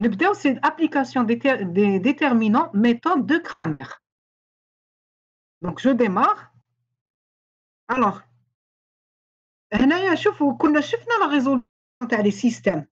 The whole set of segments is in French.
c'est l'application des déterminants méthode de Cramer. Donc, je démarre. Alors, هنايا شوفوا كنا شفنا la résolution تاع les systèmes.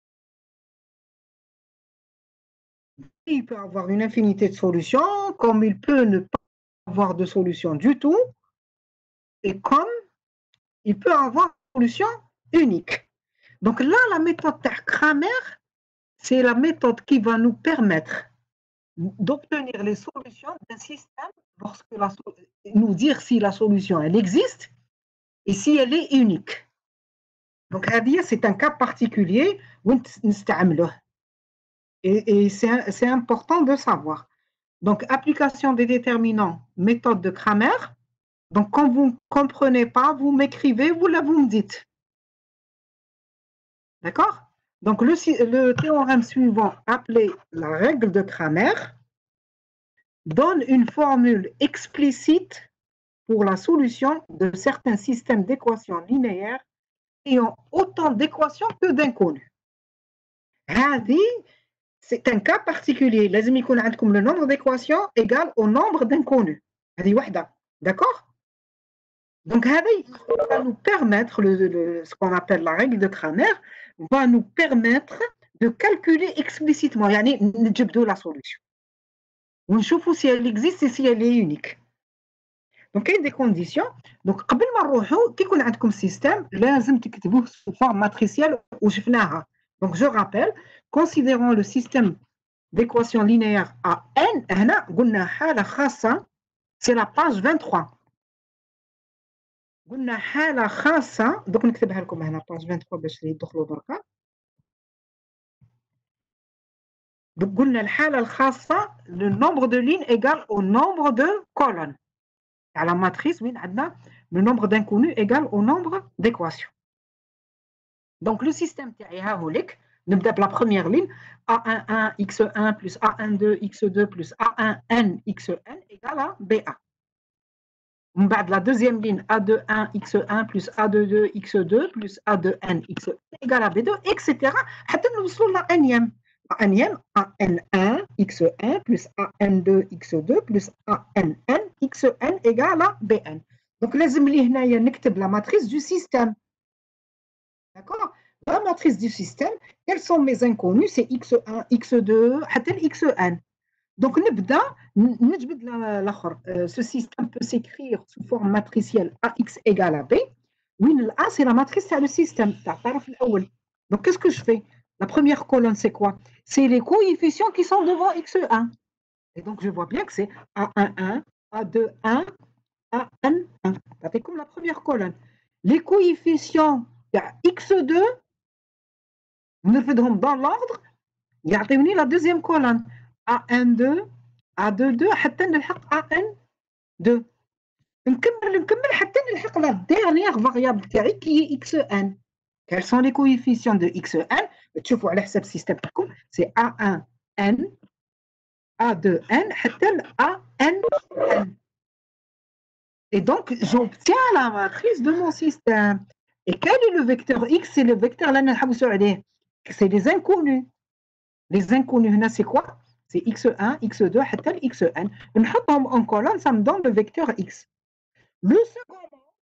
Il peut avoir une infinité de solutions, comme il peut ne pas avoir de solution du tout, et comme il peut avoir une solution unique. Donc là, la méthode de Cramer, c'est la méthode qui va nous permettre d'obtenir les solutions d'un système lorsque nous dire si la solution elle existe et si elle est unique. Donc, c'est un cas particulier et c'est important de savoir. Donc, application des déterminants, méthode de Cramer. Donc, quand vous ne comprenez pas, vous m'écrivez, vous me dites. D'accord? Donc, le théorème suivant, appelé la règle de Cramer, donne une formule explicite pour la solution de certains systèmes d'équations linéaires ayant autant d'équations que d'inconnus. C'est un cas particulier. لازم يكون عندكم le nombre d'équations égal au nombre d'inconnus. هذه واحدة. D'accord? Donc, ça va nous permettre, ce qu'on appelle la règle de Cramer, va nous permettre de calculer explicitement, يعني نجبدوا la solution. ونشوفوا si elle existe et si elle est unique. Donc, il y a des conditions. Donc, قبل ما نروحوا كي يكون عندكم système لازم تكتبوه sous forme matricielle وشفناها. Donc, je rappelle, considérons le système d'équations linéaires à n, هنا قلنا حالة خاصة, c'est la page 23. قلنا حالة خاصة, دوك نكتبها لكم هنا page 23 باش يدخلوا بركا. Donc, قلنا الحالة الخاصة, le nombre de lignes égale au nombre de colonnes. À la matrice, oui, le nombre d'inconnus égale au nombre d'équations. Donc, le système تاعي نبدأ بلا première ligne A11 x1 plus A12 x2 plus A1n xn égale à BA. On va de la deuxième ligne A21 x1 plus A22 x2 plus A2n xn égale à B2, etc. حتى نوصلوا لا n-ième. A1 an1 x1 plus an2 x2 plus ann xn égale à bn. Donc, لازم لي هنايا نكتب la matrice du système. D'accord? La matrice du système, quels sont mes inconnus? C'est x1, x2, حتى xn. Donc, ce système peut s'écrire sous forme matricielle AX égale à B. Oui, A, c'est la matrice, c'est le système. Donc, qu'est-ce que je fais? La première colonne, c'est quoi? C'est les coefficients qui sont devant x1. Et donc, je vois bien que c'est A11, A21, AN1. Ça fait comme la première colonne. Les coefficients x2, nous le faisons dans l'ordre. Il y a la deuxième colonne. A12, A22 حتى نلحق AN2. نكمل حتى نلحق la dernière variable تاعي qui est xn. Quels sont les coefficients de xn? تشوفوا على حساب السيستم تاعكم c'est A1n, A2n حتى AN. Et donc j'obtiens la matrice de mon système. Et quel est le vecteur x? C'est le vecteur اللي نحوسوا عليه. C'est les inconnus. Les inconnus هنا c'est quoi? C'est x1, x2 حتى xn. نحطهم en colonne, ça me donne le vecteur x. Le second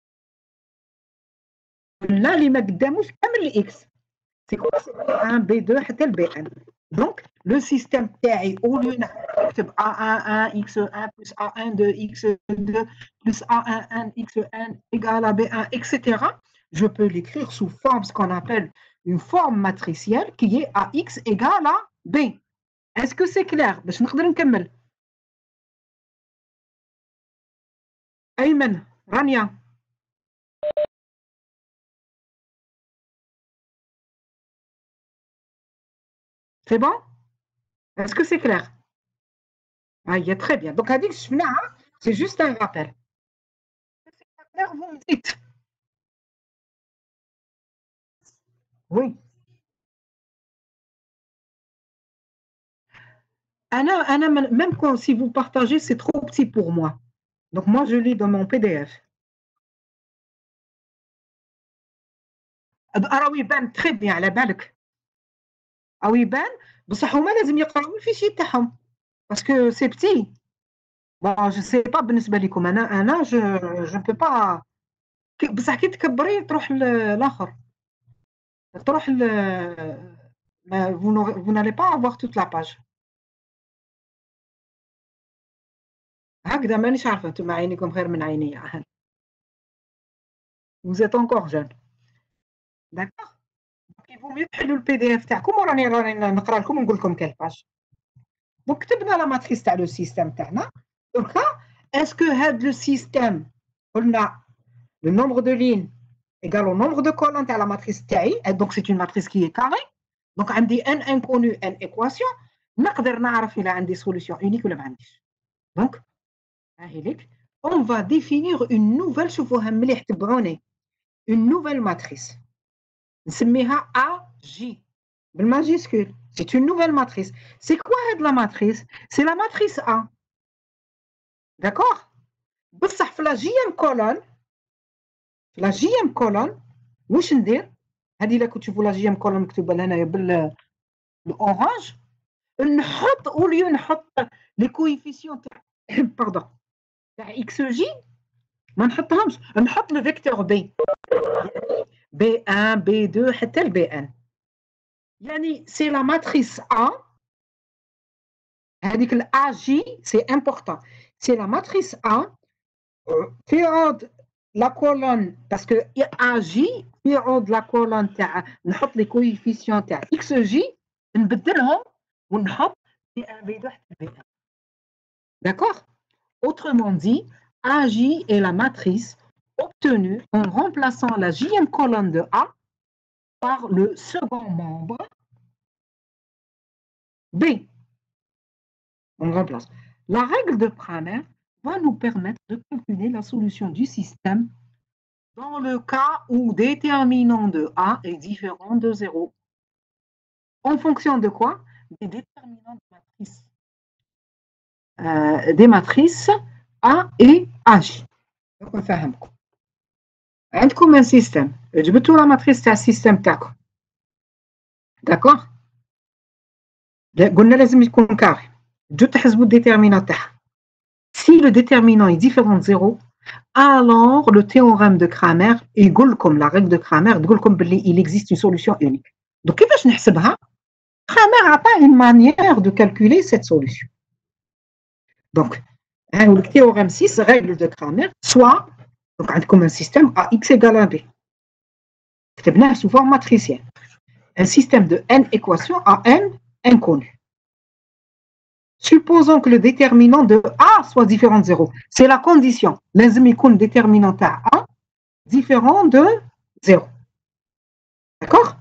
là اللي ما قداموش كامل x. C'est quoi? C'est B1, B2 حتى bn. Donc le système تاعي au lieu نكتب A11 x1 plus A12 x2 plus A1n xn égale à b1, etc. Je peux l'écrire sous forme, ce qu'on appelle une forme matricielle qui est AX égale à B. Est-ce que c'est clair? باش نقدر نكمل. أيمن، رانيا. C'est bon? Est-ce que c'est clair? Ah, il est très bien. Donc, هذيك شفناها, c'est juste un rappel. C'est pas clair, vous me dites. Oui. Anna, même quand, si vous partagez, c'est trop petit pour moi. Donc, moi, je lis dans mon PDF. Ah oui, ben, très bien, على بالك. او يبان بصح هما لازم يقراو الفيشي تاعهم باسكو سي بتي. بون جو سي با بالنسبه لكم، انا جو بو با. بصح كي تكبري تروح الاخر، تروح vous n'allez pas avoir toute la page. هكذا مانيش عارفه انتم عينيكم غير من عيني. vous êtes encore jeune. d'accord. il vaut mieux تحلوا البي دي اف تاعكم وراني نقرا لكم ونقول لكم كيل باج. دونك كتبنا لا ماتريس تاع لو سيستيم تاعنا. دركا اسكو هاد لو سيستيم قلنا le nombre de lignes égale au nombre de colonnes à la matrice TI, et donc c'est une matrice qui est carrée. Donc on dit n inconnu, n équation. نقدر نعرف إلا عندي solution unique ولا ما عنديش. Donc on va définir une nouvelle، شوفوها مليح تبعوني، une nouvelle matrice. نسميها AJ بالماجيسكول. C'est une nouvelle matrice. C'est quoi la matrice? C'est la matrice A. D'accord. بصح في la JM colonne، لا جي ام كولون واش ندير؟ هذه الا كنت تشوفوا لا جي ام كولون مكتوبه لهنايا بالاورانج، نحط اوليو نحط لي كويفيسيون تاع باردون تاع اكس جي ما نحطهمش، نحط لو فيكتور بي 1 بي 2 حتى البي ان. يعني سي لا ماتريس ا، هذيك الا جي سي امبورطون، سي لا ماتريس ا في عود la colonne parce que AJ في عود la colonne تاع نحط لي كويفيسيون تاع اكس جي نبدلهم ونحط بي ان بي 2 حتى بي ان. d'accord. autrement dit AJ est la matrice obtenue en remplaçant la JM colonne de A par le second membre B. On remplace. La règle de Cramer va nous permettre de calculer la solution du système dans le cas où déterminant de A est différent de 0. En fonction de quoi? Des déterminants de matrice. Des matrices A et H. Donc, on fait un coup. عندكم un système. جبتوا la matrice تاع السيستم تاعكم. d'accord. قلنا لازم يكون كاري. جو تحسبوا الديترمينant تاعها. Si le déterminant est différent de 0, alors le théorème de Cramer يقول لكم la règle de Cramer تقول لكم باللي il existe une solution unique. Donc كيفاش نحسبها؟ Cramer a pas une manière de calculer cette solution. Donc le théorème 6, règle de Cramer, soit donc عندكم un système AX égale à B. كتبناه sous forme matricielle. Un système de n équations à n inconnues. Supposons que le déterminant de A soit différent de 0. C'est la condition. لازم يكون déterminant à A différent de 0. D'accord?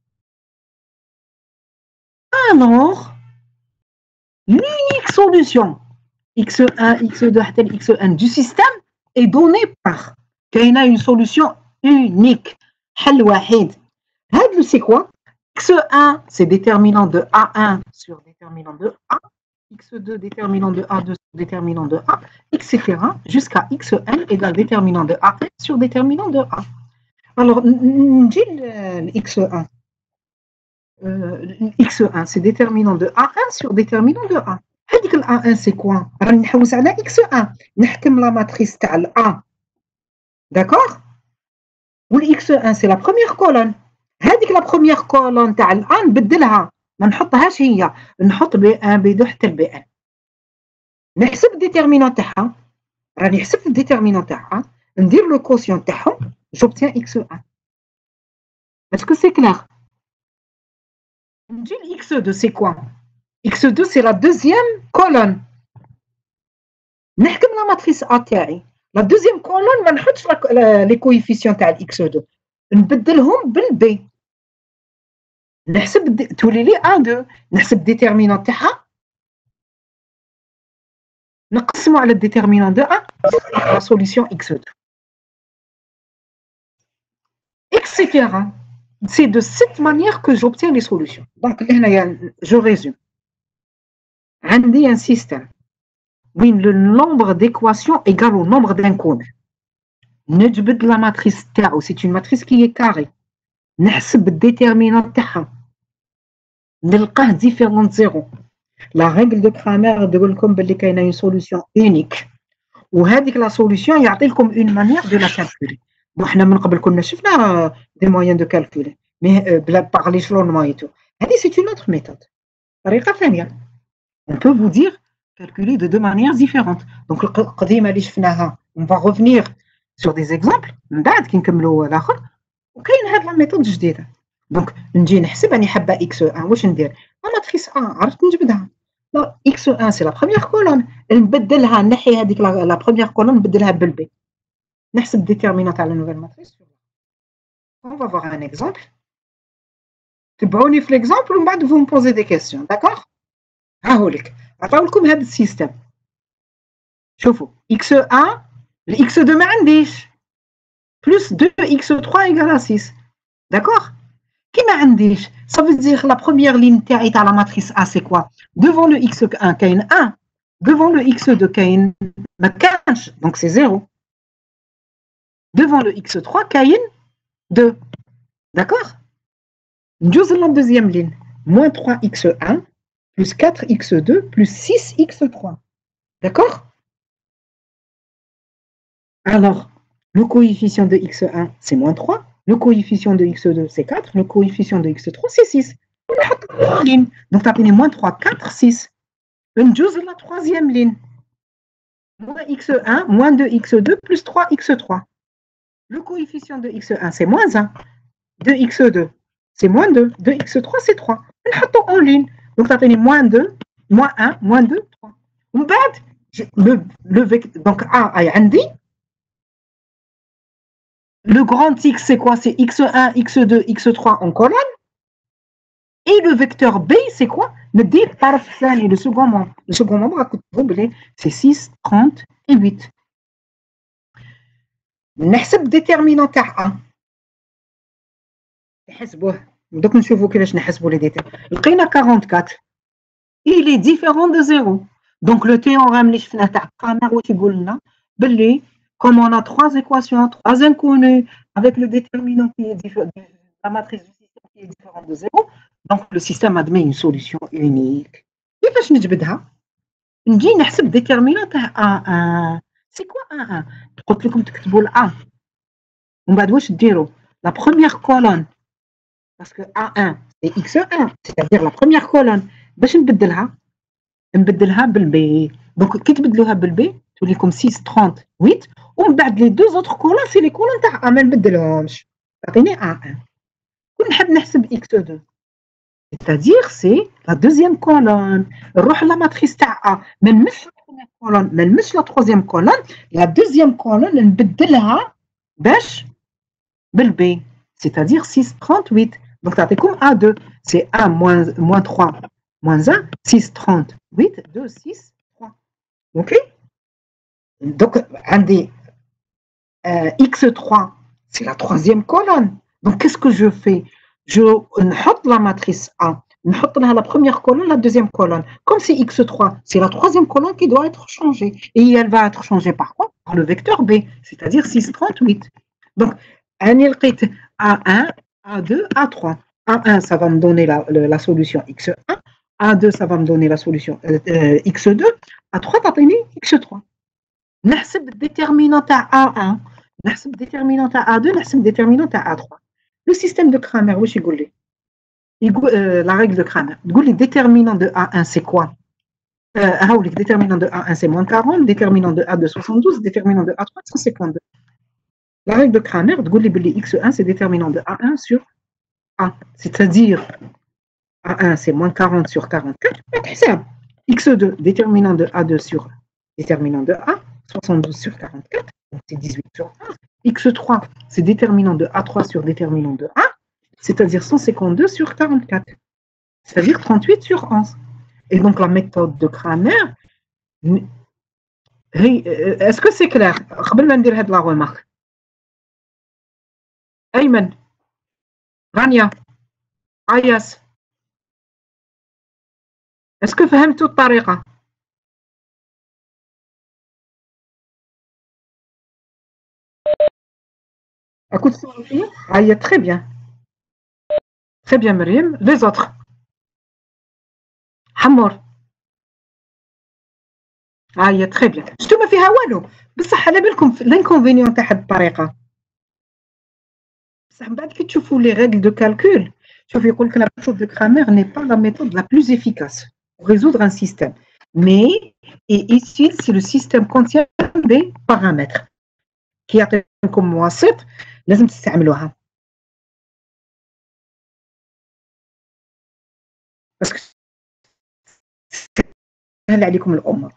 Alors, l'unique solution x1, x2 حتى x1 du système est donnée par كاينه une solution unique. حل واحد. هذا c'est quoi? x1 c'est déterminant de A1 sur déterminant de A, x2 déterminant de A2 sur déterminant de A, etc. jusqu'à xn égale déterminant de A1 sur déterminant de A. Alors, نجي x1. x1 c'est déterminant de A1 sur déterminant de A. هذيك A1 c'est quoi? راني نحوس على x1 نحكم la matrice تاع A. d'accord. والx1 c'est la première colonne. هذيك la première colonne تاع A نبدلها، ما نحطهاش هي، نحط B1 B2 حتى B1. نحسب الديترمينون تاعها، راني حسبت الديترمينون تاعها، ندير لو كوسيون تاعهم، j'obtiens x1. Est-ce que c'est clair? x2 c'est quoi? x2 c'est la deuxième colonne. نحكم la matrice A تاعي. La deuxième colonne ما نحطش les coefficients تاع x2، نبدلهم بالb. نحسب تولي لي A2، نحسب déterminant تاعها، نقسموا على الديترمينون دو A، la solution x2. etc. C'est de cette manière que j'obtiens les solutions. Donc, je résume. عندي un système où le nombre d'équations égale au nombre d'inconnus. نجبد la matrice تاعو، c'est une matrice qui est carrée. نحسب الديترمينون تاعها. نلقاه différent de zéro. La règle de Cramer تقول لكم باللي كاينه une solution unique وهذيك la solution يعطي لكم une manière de la calculer. bon حنا من قبل كنا شفنا des moyens de calculer mais par l'échelonnement et tout. هذه c'est une autre méthode. طريقه ثانيه. On peut vous dire calculer de deux manières différentes. Donc القديمه اللي شفناها on va revenir sur des exemples من بعد كي نكملوا الاخر وكاين هاد لا ميثود جديده. دونك نجي نحسب راني حابه اكس 1 واش ندير لا ماتريس ا عرفت نجبدها لا اكس 1 سي لا بروميير كولون نبدلها نحي هذيك لا بروميير كولون نبدلها بالبي نحسب ديتيرمينون تاع لا نوفيل ماتريس. on va voir un exemple تبعوني في ليكزامبل ومن بعد vous me posez des questions d'accord. ها هو لك عطاو لكم هذا السيستم شوفوا اكس 1 الاكس 2 ما عنديش بلس 2 اكس 3 ايكال 6 d'accord. Qui m'a indiqué, ça veut dire la première ligne de la matrice A, c'est quoi? Devant le x1, il y a 1. Devant le x2, il y a 15. Donc c'est 0. Devant le x3, il y a 2. D'accord? Nous avons la deuxième ligne. Moins 3x1 plus 4x2 plus 6x3. D'accord? Alors, le coefficient de x1, c'est moins 3. Le coefficient de x2, c'est 4. Le coefficient de x3, c'est 6. Donc, tu as moins 3, 4, 6. Une chose la troisième ligne. Moins x1, moins 2x2, plus 3x3. Le coefficient de x1, c'est moins 1. 2x2, c'est moins 2. 2x3, c'est 3. On le en ligne. Donc, tu as moins 2, moins 1, moins 2, 3. Donc, A, le grand X, c'est quoi? C'est x1, x2, x3 en colonne. Et le vecteur B, c'est quoi? Le second membre. Le second membre, c'est 6, 30 et 8. نحسب déterminant تاع A. نحسبوه. دوك نشوفوا كيفاش نحسبوا لي ديتيرمينون. لقينا 44. Il est différent de 0. Donc le théorème اللي شفناه تاع كرامر واش يقول لنا باللي comme on a trois équations, trois inconnues avec le déterminant qui est différent, la matrice du système qui est différente de 0, donc le système admet une solution unique. كيفاش نجبدها؟ نجي نحسب déterminant تاع A1. C'est quoi A1? قلت لكم تكتبوا ال A. ومن بعد واش ديروا؟ La première colonne, parce que A1 c'est x1, c'est-à-dire la première colonne. باش نبدلها بالبي. Donc كي تبدلوها بالبي تولي لكم 6 30 8 ومن بعد les deux autres colonnes c'est les colonnes تاع A ما نبدلهمش. تعطيني A1. ونحب نحسب x2. C'est-à-dire c'est la deuxième colonne. نروح لا ماتريس تاع A ما نمش la première colonne ما نمش la troisième colonne. La deuxième colonne نبدلها باش بالبي. C'est-à-dire 6 38. Donc تعطيكم A2. C'est A moins 3 moins 1, 6, 30, 8, 2, 6, 3. OK? Donc, X3, c'est la troisième colonne. Donc, qu'est-ce que je fais? Je note la matrice A. نحط لها la première colonne, la deuxième colonne. Comme c'est X3, c'est la troisième colonne qui doit être changée. Et elle va être changée par quoi? Par le vecteur B, c'est-à-dire 6, 38. Donc, A1, A2, A3. A1, ça va me donner la solution X1. A2, ça va me donner la solution X2. A3, تعطيني X3. نحسب déterminant à A1, نحسب déterminant à A2, نحسب déterminant à A3. Le système de Cramer, واش يقول لي؟ La règle de Cramer. تقول لي déterminant de A1, c'est quoi? هاوليك déterminant de A1, c'est moins 40, déterminant de A2, 72, déterminant de A3, 152. La règle de Cramer, تقول لي باللي X1, c'est déterminant de A1 sur A. C'est-à-dire A1, c'est moins 40 sur 44. X2, déterminant de A2 sur déterminant de A, 72 sur 44, donc c'est 18 sur 11. X3, c'est déterminant de A3 sur déterminant de A, c'est-à-dire 152 sur 44, c'est-à-dire 38 sur 11. Et donc la méthode de Cramer, est-ce que c'est clair? قبل ما ندير هاد لا remarque. أيمن، رانيا، أياس. Est-ce que فهمتوا الطريقة؟ Écoute, très bien. Très bien, Myriam. Les autres. حمر. هي تري بيان. شتو ما فيها والو، بصح على بالكم الانكونفينيون تاع هاد الطريقه، بصح من بعد كي تشوفوا لي رègles de calcul، شوف يقول لك la méthode de Cramer n'est pas la méthode la plus efficace pour résoudre un système, mais est utile si le système contient des paramètres. كي يعطيكم واسط لازم تستعملوها، باسكو سهل عليكم الامور.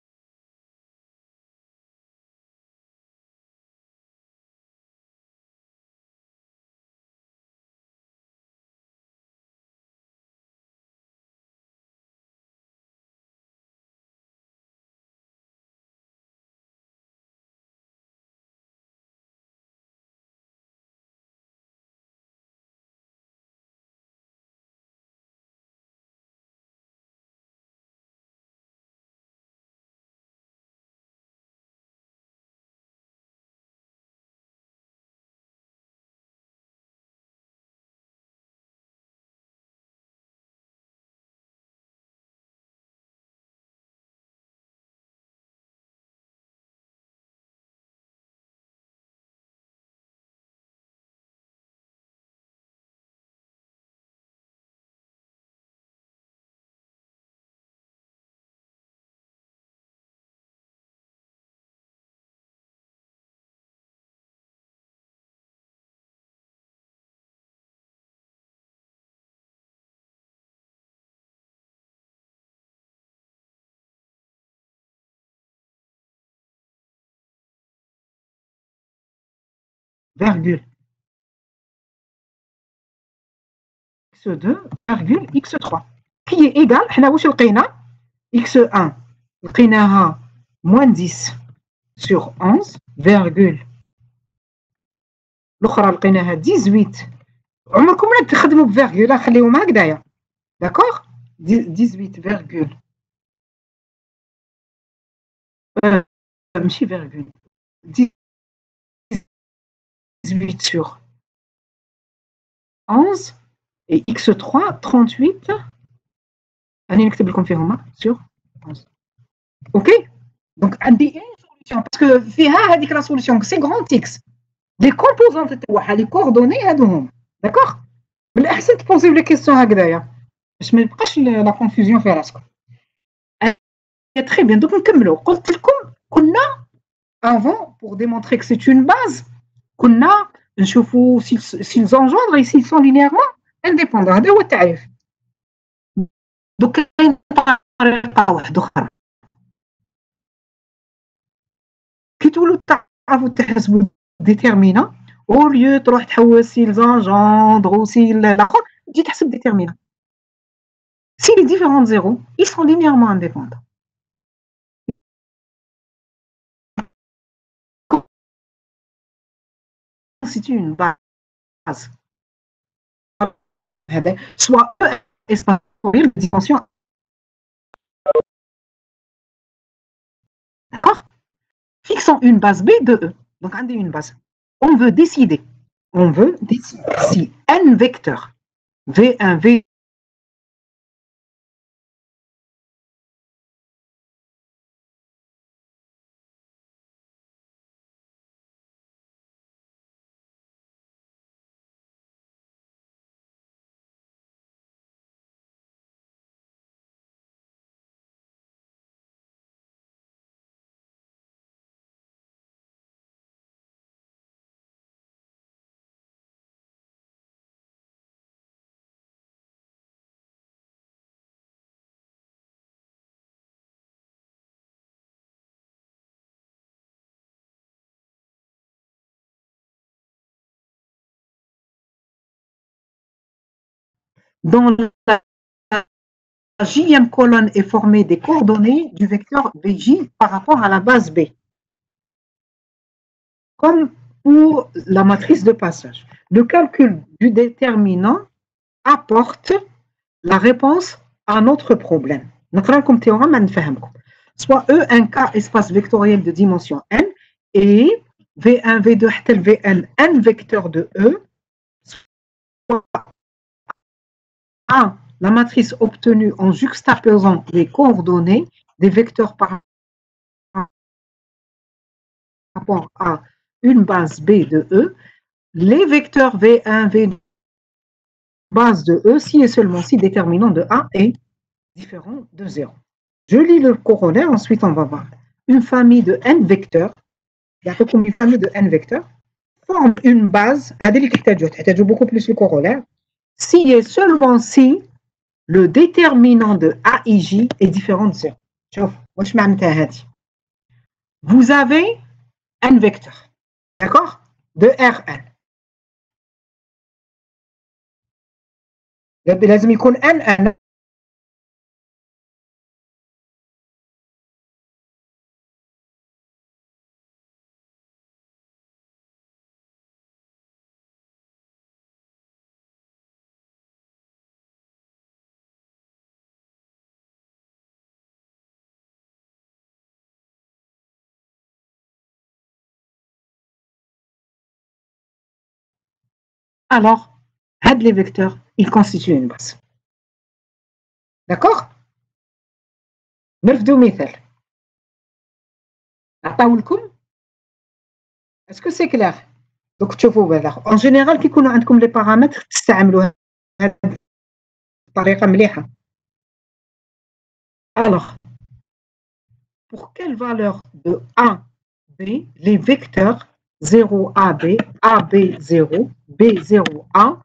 Virgule x2 virgule x3 qui est égal، حنا واش لقينا x1 لقيناها moins 10 sur 11 virgule الاخرى لقيناها 18. عمركم ما تخدموا بفيرغول، خليهم هكذايا داكوغ. 18 فيرغول ماشي فيرغول، 18 sur 11 et x3 38. راني نكتب لكم فيهم sur 11. اوكي دونك عندي اي سوليوشن باسكو فيها هذيك لا سوليوشن سي غران اكس، لي كومبوزونت تاعها لي كوردوني هادو هم داكوغ. بالاحسن تبوزيو لي كيسيون هكذايا باش ما يبقاش لا كونفوزيون في راسكم. تري بيان دوك نكملوا. قلت لكم كنا avant pour démontrer que c'est une base كنا نشوفوا s'ils engendrent et s'ils sont linéairement indépendants. هذا هو التعريف. دوك كاين طريقه واحده اخرى كي تولوا تعرفوا تحسبوا ديتيرمينا او ليو تروح تحوس s'ils engendrent ou s'ils الاخر تجي تحسب ديتيرمينا. Si les différents zéros, ils sont linéairement indépendants. C'est une base. Soit E espace de dimension. D'accord? Fixons une base B de E. Donc, on a une base. On veut décider. Si n vecteurs V1, V dans la jème colonne est formée des coordonnées du vecteur Vj par rapport à la base B. Comme pour la matrice de passage. Le calcul du déterminant apporte la réponse à notre problème. نقرأ théorème نفهمكم. Soit E un K espace vectoriel de dimension n et V1, V2 حتى Vn n vecteur de E, soit A la matrice obtenue en juxtaposant les coordonnées des vecteurs par rapport à une base B de E, les vecteurs V1, V2, base de E, si et seulement si déterminant de A est différent de 0. Je lis le corollaire, ensuite on va voir. Une famille de n vecteurs, une famille de n vecteurs, forme une base, beaucoup plus le corollaire, si et seulement si le déterminant de AIJ est différent de 0. Vous avez n vecteurs, d'accord, de Rn. لازم يكون n. Alors, les vecteurs, ils constituent une base. D'accord? نرفدوا مثال. نعطيو لكم. Est-ce que c'est clair? Donc, تشوفوا بالك. En général, كي يكونوا عندكم les paramètres تستعملوا هذه الطريقة مليحة. Alors, pour quelle valeur de A, B, les vecteurs 0AB, AB0, B0A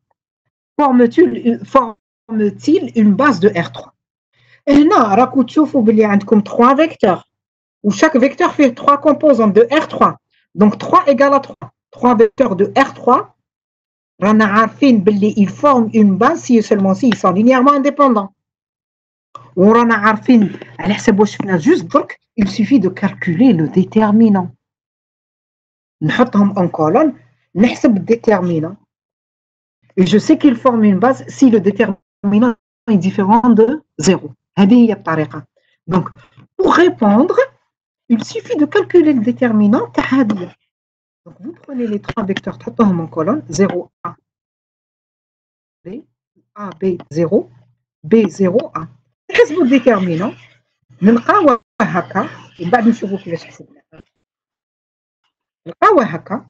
forment-ils une base de R3? Et هنا راكم تشوفوا باللي عندكم 3 vecteurs où chaque vecteur fait 3 composantes de R3. Donc 3 égale à 3. 3 vecteurs de R3, رانا عارفين باللي ils forment une base si et seulement si ils sont linéairement indépendants. ورانا عارفين على حسب واش شفنا جوست درك il suffit de calculer le déterminant. نحطهم en colonne, نحسب الديترمينant. Et je sais qu'il forme une base si le déterminant est différent de 0. هذه هي الطريقة. Donc, pour répondre, il suffit de calculer le déterminant تاع هذه. Donc, vous prenez les 3 vecteurs, تحطوهم en colonne, 0, A, B, A, B, 0, B, 0, A. نحسبوا الديترمينant, نلقاوه هكا, ومن بعد نشوفوا كيفاش حسبناه. نلقاوه هكا.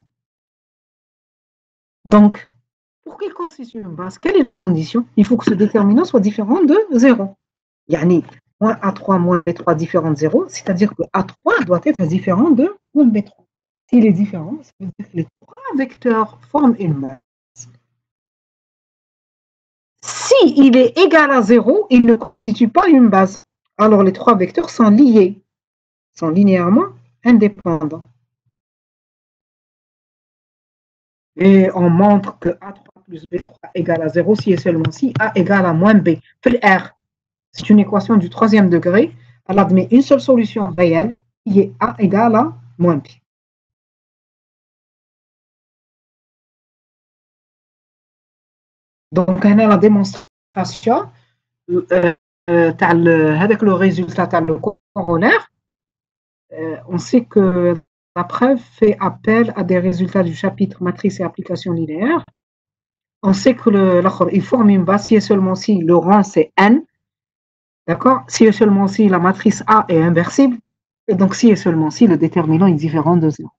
Donc, pour qu'il constitue une base, quelle est la condition? Il faut que ce déterminant soit différent de 0. Yani, moins A3 moins B3 différent de 0, c'est-à-dire que A3 doit être différent de moins B3. S'il est différent, ça veut dire que les 3 vecteurs forment une base. S'il est égal à 0, il ne constitue pas une base. Alors les 3 vecteurs sont liés, sont linéairement indépendants. Et on montre que A3 plus B3 égale à 0 si et seulement si A égale à moins B. R, c'est une équation du 3e degré. Elle admet une seule solution réelle qui est A égale à moins B. Donc, on a la démonstration avec le résultat le corollaire. On sait que la preuve fait appel à des résultats du chapitre matrice et application linéaire. On sait que il forme une base si et seulement si le rang c'est n, d'accord? Si et seulement si la matrice A est inversible, et donc si et seulement si le déterminant est différent de 0.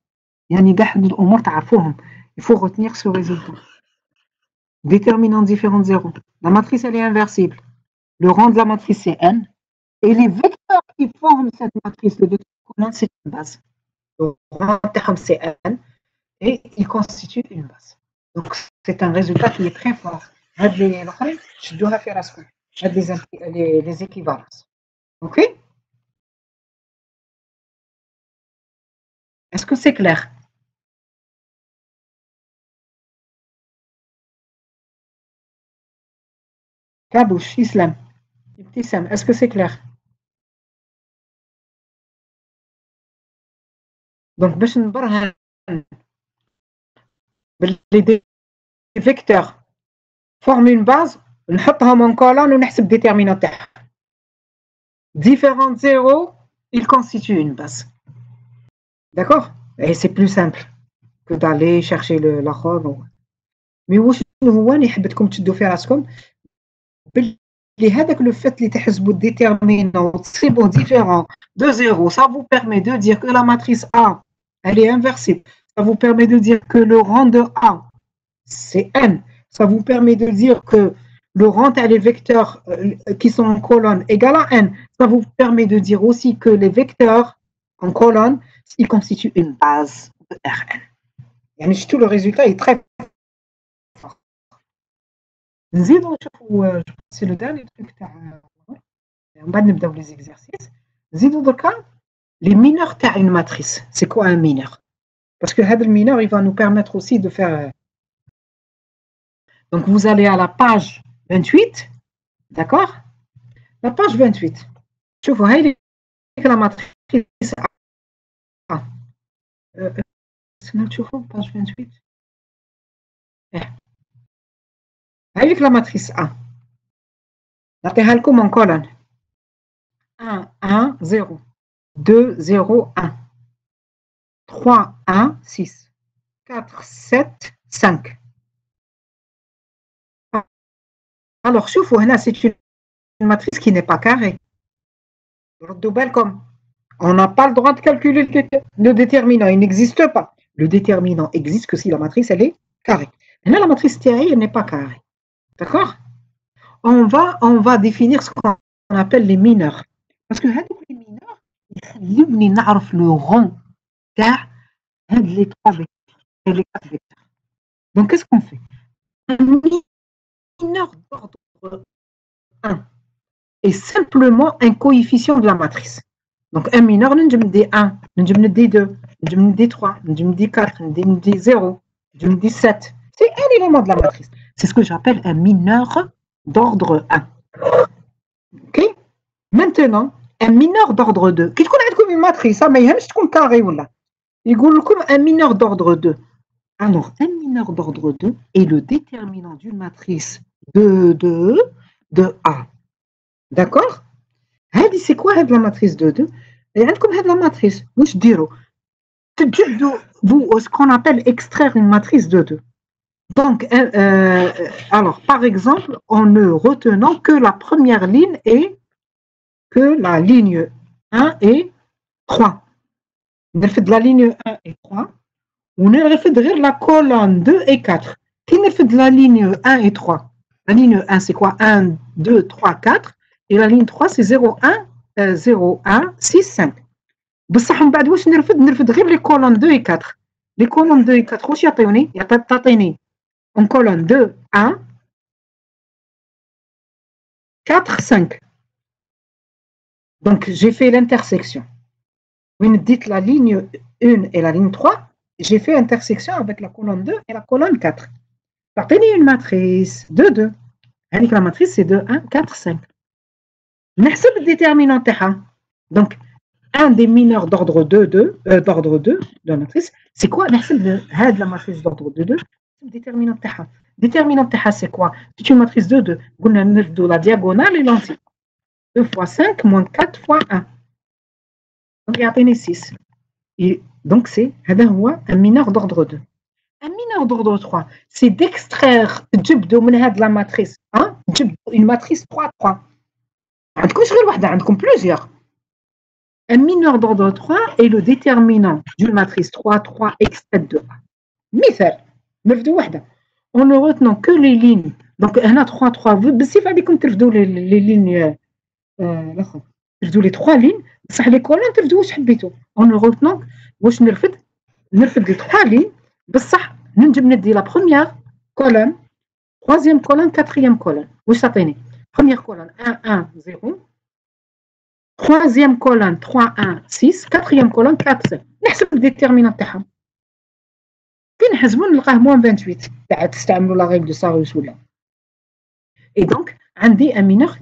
Il faut retenir ce résultat. Déterminant différent de 0. La matrice elle est inversible. Le rang de la matrice c'est n. Et les vecteurs qui forment cette matrice, le vecteur commun, c'est une base. Le rang c'est n. Et il constitue une base. Donc, c'est un résultat qui est très fort. Je dois faire les équivalences. OK? Est-ce que c'est clair? Kabouche, Islam. Est-ce que c'est clair? Donc, باش نبرهن les vecteurs forment une base, نحطهم en colonne ونحسب déterminant تاعها. Différent de 0, il constitue une base. D'accord? Et c'est plus simple que d'aller chercher la robe. Mais واش هو اللي حبيتكم تشدوا في راسكم باللي le fait de تحسبوا déterminant c'est bon différent de 0, ça vous permet de dire que la matrice A, elle est inversée. Ça vous permet de dire que le rang de A, c'est n. Ça vous permet de dire que le rang des vecteurs qui sont en colonne égale à n. Ça vous permet de dire aussi que les vecteurs en colonne, ils constituent une base de Rn. يعني tout le résultat est très fort. C'est le dernier truc. On va نبداو les exercices. نزيدو دركا les mineurs تاع une matrice. C'est quoi un mineur? Parce que le mineur, il va nous permettre aussi de faire. Donc, vous allez à la page 28, d'accord? La page 28. Je vois la matrice A. Page 28. Avec la matrice A. نعطيها لكم en colonne. 1, 1, 0. 2, 0, 1. 3, 1, 6. 4, 7, 5. Alors, c'est une matrice qui n'est pas carrée. On n'a pas le droit de calculer le déterminant, il n'existe pas. Le déterminant existe que si la matrice, elle est carrée. Là, la matrice théorique, elle n'est pas carrée. D'accord? On va définir ce qu'on appelle les mineurs. Parce que les mineurs, ils savent le rang les trois vecteurs et les quatre vecteurs. Donc, qu'est-ce qu'on fait? Un mineur d'ordre 1 est simplement un coefficient de la matrice. Donc, un mineur, nous avons des 1, nous avons des 2, nous avons des 3, nous avons des 4, nous avons des 0, nous avons des 7. C'est un élément de la matrice. C'est ce que j'appelle un mineur d'ordre 1. OK? Maintenant, un mineur d'ordre 2. Qu'est-ce qu'on a comme une matrice? Ça, mais c'est comme carré ou là. Il dit comme un mineur d'ordre 2. Alors, un mineur d'ordre 2 est le déterminant d'une matrice de A. D'accord? C'est quoi la matrice de 2? Et comme la matrice, je dirais, vous, ce qu'on appelle extraire une matrice de 2. Donc, alors, par exemple, en ne retenant que la première ligne et que la ligne 1 et 3. On a fait de la ligne 1 et 3. On a fait de la colonne 2 et 4. Qui a fait de la ligne 1 et 3? La ligne 1, c'est quoi? 1, 2, 3, 4. Et la ligne 3, c'est 0, 1, 0, 1, 6, 5. بصح من بعد واش نرفد غير les colonnes 2 et 4. Les colonnes 2 et 4 واش يعطيوني؟ تعطيني en colonne 2, 1, 4, 5. Donc, j'ai fait l'intersection. Vous me dites la ligne 1 et la ligne 3, j'ai fait intersection avec la colonne 2 et la colonne 4. Partez une matrice de 2. La matrice, c'est 2, 1, 4, 5. Merci le déterminant TH. Donc, un des mineurs d'ordre 2, de la matrice, c'est quoi? Merci de la matrice d'ordre 2, 2. Le déterminant TH. Déterminant TH, c'est quoi? C'est une matrice de 2. On a 9 de la diagonale et l'entier. 2 fois 5 moins 4 fois 1. Donc, il y a 6. Et donc, c'est un mineur d'ordre 2. Un mineur d'ordre 3, c'est d'extraire de la matrice. Hein? Une matrice 3, 3. Comme plusieurs. Un mineur d'ordre 3 est le déterminant d'une matrice 3, 3 extraite de A. Mithal, en ne retenant que les lignes. Donc, on a 3, 3. Si vous avez les lignes, les 3 lignes, les colonnes, en ne retenant, واش نرفد les 3 lignes, بصح ننجم ندي la première colonne, troisième colonne, quatrième colonne. واش تعطيني؟ Première colonne 1, 1, 0. Troisième colonne 3, 1, 6. Quatrième colonne 4, 7. نحسب الديتيرمينان تاعهم. كي نحسبوا نلقاه moins 28. تاع تستعملوا la règle de Sarrus ولا. Et donc, عندي un mineur,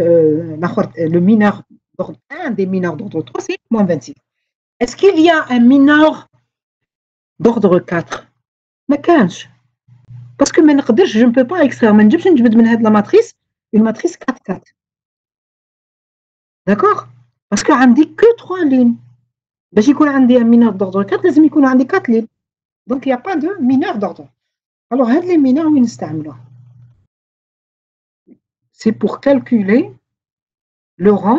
le mineur d'ordre 1 des mineurs d'ordre 3, c'est moins 26. Est-ce qu'il y a un mineur d'ordre 4? ما كانش. Parce que je ne peux pas extraire. ما نجمش نجبد من هذه la matrice une matrice 4, 4. D'accord? Parce que عندي que 3 lignes. باش يكون عندي un mineur d'ordre 4 لازم يكون عندي 4 lignes. Donc il n'y a pas de mineur d'ordre. Alors هاد les mineurs وين نستعملوه؟ c'est pour calculer le rang.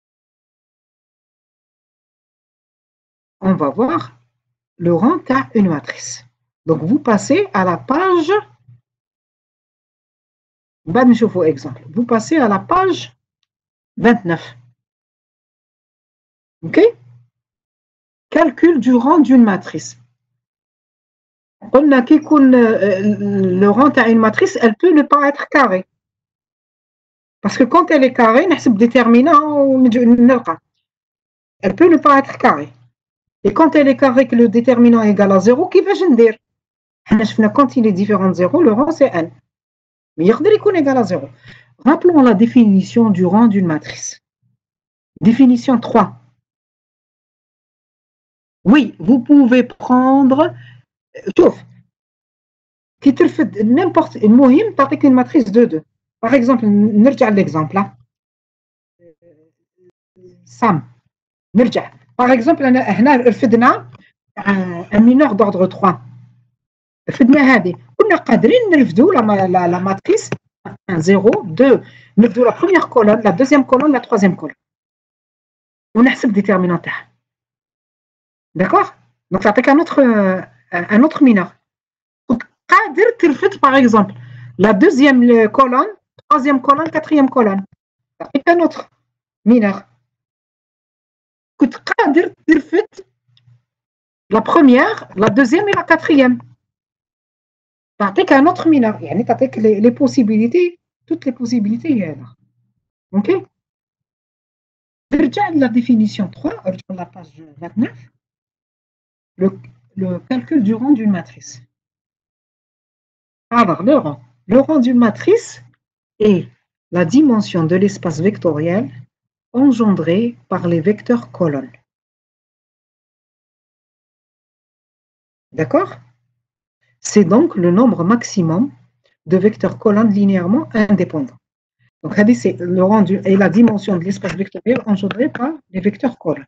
On va voir le rang qu'a une matrice. Donc, vous passez à la page. Exemple. Vous passez à la page 29. OK? Calcul du rang d'une matrice. On a le rang qu'a une matrice, elle peut ne pas être carrée. Parce que quand elle est carrée, on déterminant, elle peut ne pas être carrée. Et quand elle est carrée, que le déterminant est égal à 0, qui va dire? Quand il est différent de 0, le rang c'est n. Mais il est égal à 0. Rappelons la définition du rang d'une matrice. Définition 3. Oui, vous pouvez prendre. Sauf, qui te fait n'importe une avec une matrice de 2. Par exemple, نرجع l'exemple là. Sam. نرجع. Par exemple, هنا رفدنا un mineur d'ordre 3. رفدنا هذه. كنا قادرين نرفدوا la matrice 1, 0, 2. نرفدوا la première colonne, la deuxième colonne, la troisième colonne. ونحسب déterminant تاعها. D'accord? Donc, ça fait un autre mineur. قادر ترفد par exemple la deuxième colonne, troisième colonne, quatrième colonne. Ça fait un autre mineur. كنت قادر ترفد la première, la deuxième et la quatrième. تعطيك un autre mineur. يعني تعطيك les possibilités, toutes les possibilités هنا. OK? نرجع la définition 3, نرجع la page 29. Le calcul du rang d'une matrice. Alors, le rang d'une matrice est la dimension de l'espace vectoriel engendré par les vecteurs colonnes. D'accord? C'est donc le nombre maximum de vecteurs colonnes linéairement indépendants. Donc, c'est le rang et la dimension de l'espace vectoriel engendré par les vecteurs colonnes.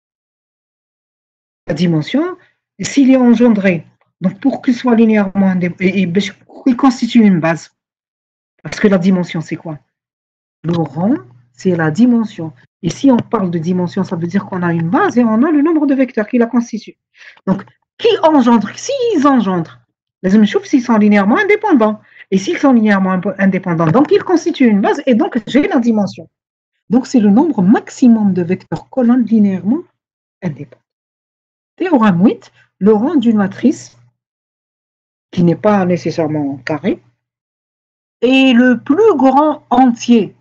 La dimension, s'il est engendré, donc pour qu'il soit linéairement indépendant, il constitue une base. Parce que la dimension, c'est quoi? Le rang, c'est la dimension. Et si on parle de dimension, ça veut dire qu'on a une base et on a le nombre de vecteurs qui la constituent. Donc, qui engendre? S'ils engendrent, les choses, s'ils sont linéairement indépendants. Et s'ils sont linéairement indépendants, donc ils constituent une base et donc j'ai la dimension. Donc, c'est le nombre maximum de vecteurs colonnes linéairement indépendants. Théorème 8, le rang d'une matrice qui n'est pas nécessairement carré est le plus grand entier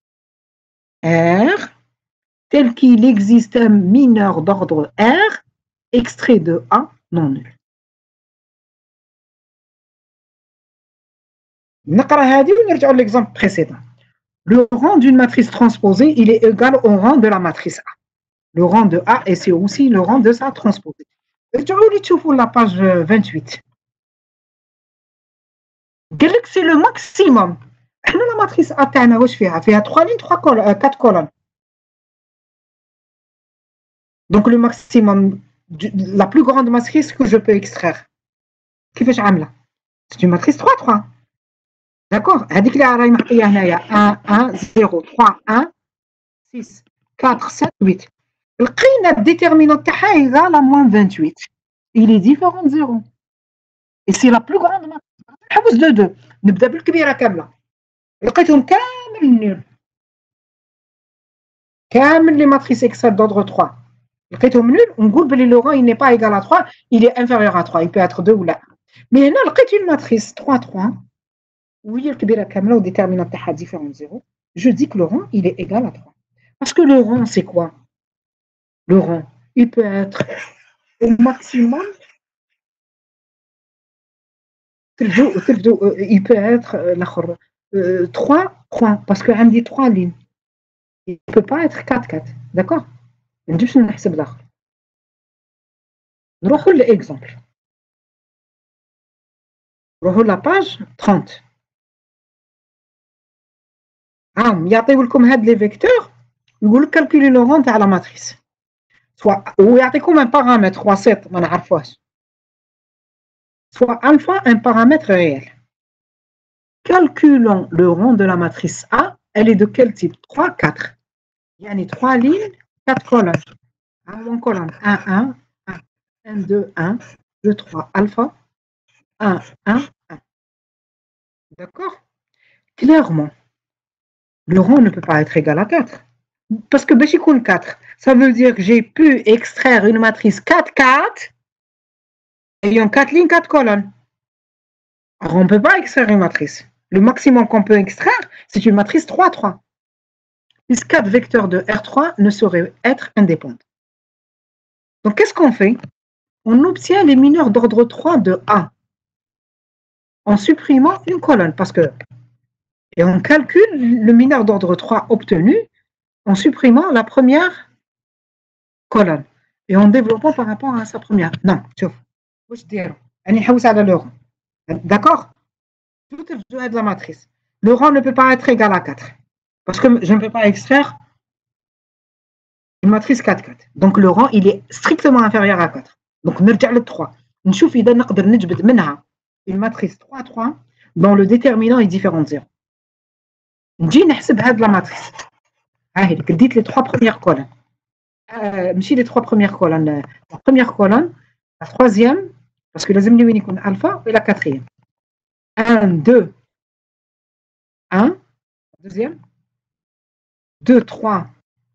R, tel qu'il existe un mineur d'ordre R, extrait de A non nul. نقرأ هذه ونرجع l'exemple précédent. Le rang d'une matrice transposée, il est égal au rang de la matrice A. Le rang de A, et c'est aussi le rang de sa transposée. رجعوا لي تشوفوا la page 28. قال لك c'est le maximum. احنا la matrice A تاعنا واش فيها؟ فيها 3 lignes 4 colonnes. Donc le maximum, la plus grande matrice que je peux extraire. كيفاش عامله؟ C'est une matrice 3 3. D'accord? هذيك اللي راهي محطيه هنايا 1 1 0 3 1 6 4 7 8. لقينا الديترمينون تاعها égal à moins 28. Il est différent de 0. Et c'est la plus grande matrice. نحوس دو دو. نبدا بالكبيره كامله. لقيتهم كامل نول. كامل لي ماتريس اكسل d'ordre 3. لقيتهم نول ونقول بلي le rang il n'est pas égal à 3, il est inférieur à 3, il peut être 2 ou là. Mais هنا لقيت une matrice 3 3 وهي الكبيره كامله وديترمينون تاعها différent de 0. Je dis que le rang il est égal à 3. Parce que le rang c'est quoi? Le rang, il peut être au maximum, il peut être 3 points, parce que عندي 3 lignes. Il ne peut pas être 4 4. D'accord? نديرش نحسب الاخر. نروحوا للاكزامبل. نروحوا لا باج 30. يعطيو لكم هاد لي فيكتور يقول لك كالكولي لو رون تاع لا ماتريس. ويعطيكم ان بارامتر 3 7 ما نعرفوهاش. Soit alpha un paramètre réel. Calculons le rang de la matrice A elle est de quel type? 3, 4. Il y a 3 lignes, 4 colonnes. Mon colonne 1, 1, 1, 1, 2, 1, 2, 3, alpha, 1, 1, 1. D'accord? Clairement, le rang ne peut pas être égal à 4. Parce que Béchikoun 4, ça veut dire que j'ai pu extraire une matrice 4, 4, ayant 4 lignes, 4 colonnes. Alors, on ne peut pas extraire une matrice. Le maximum qu'on peut extraire, c'est une matrice 3, 3. Les 4 vecteurs de R3 ne sauraient être indépendants. Donc, qu'est-ce qu'on fait? On obtient les mineurs d'ordre 3 de A en supprimant une colonne. Et on calcule le mineur d'ordre 3 obtenu en supprimant la première colonne et en développant par rapport à sa première. Non, tu vois. D'accord? Tout est de la matrice. Le rang ne peut pas être égal à 4. Parce que je ne peux pas extraire une matrice 4, 4. Donc le rang, il est strictement inférieur à 4. Donc نرجع le 3. نشوف إذا نقدر نجبد منها une matrice 3, 3 dont le déterminant est différent de 0. نجي نحسب هذه la matrice. هاهي ديت les 3 premières colonnes. ماشي les 3 premières colonnes. La première colonne, la troisième, parce que لازم لي وين يكون alpha, et la quatrième. 1, 2, 1, deuxième, 2, 3,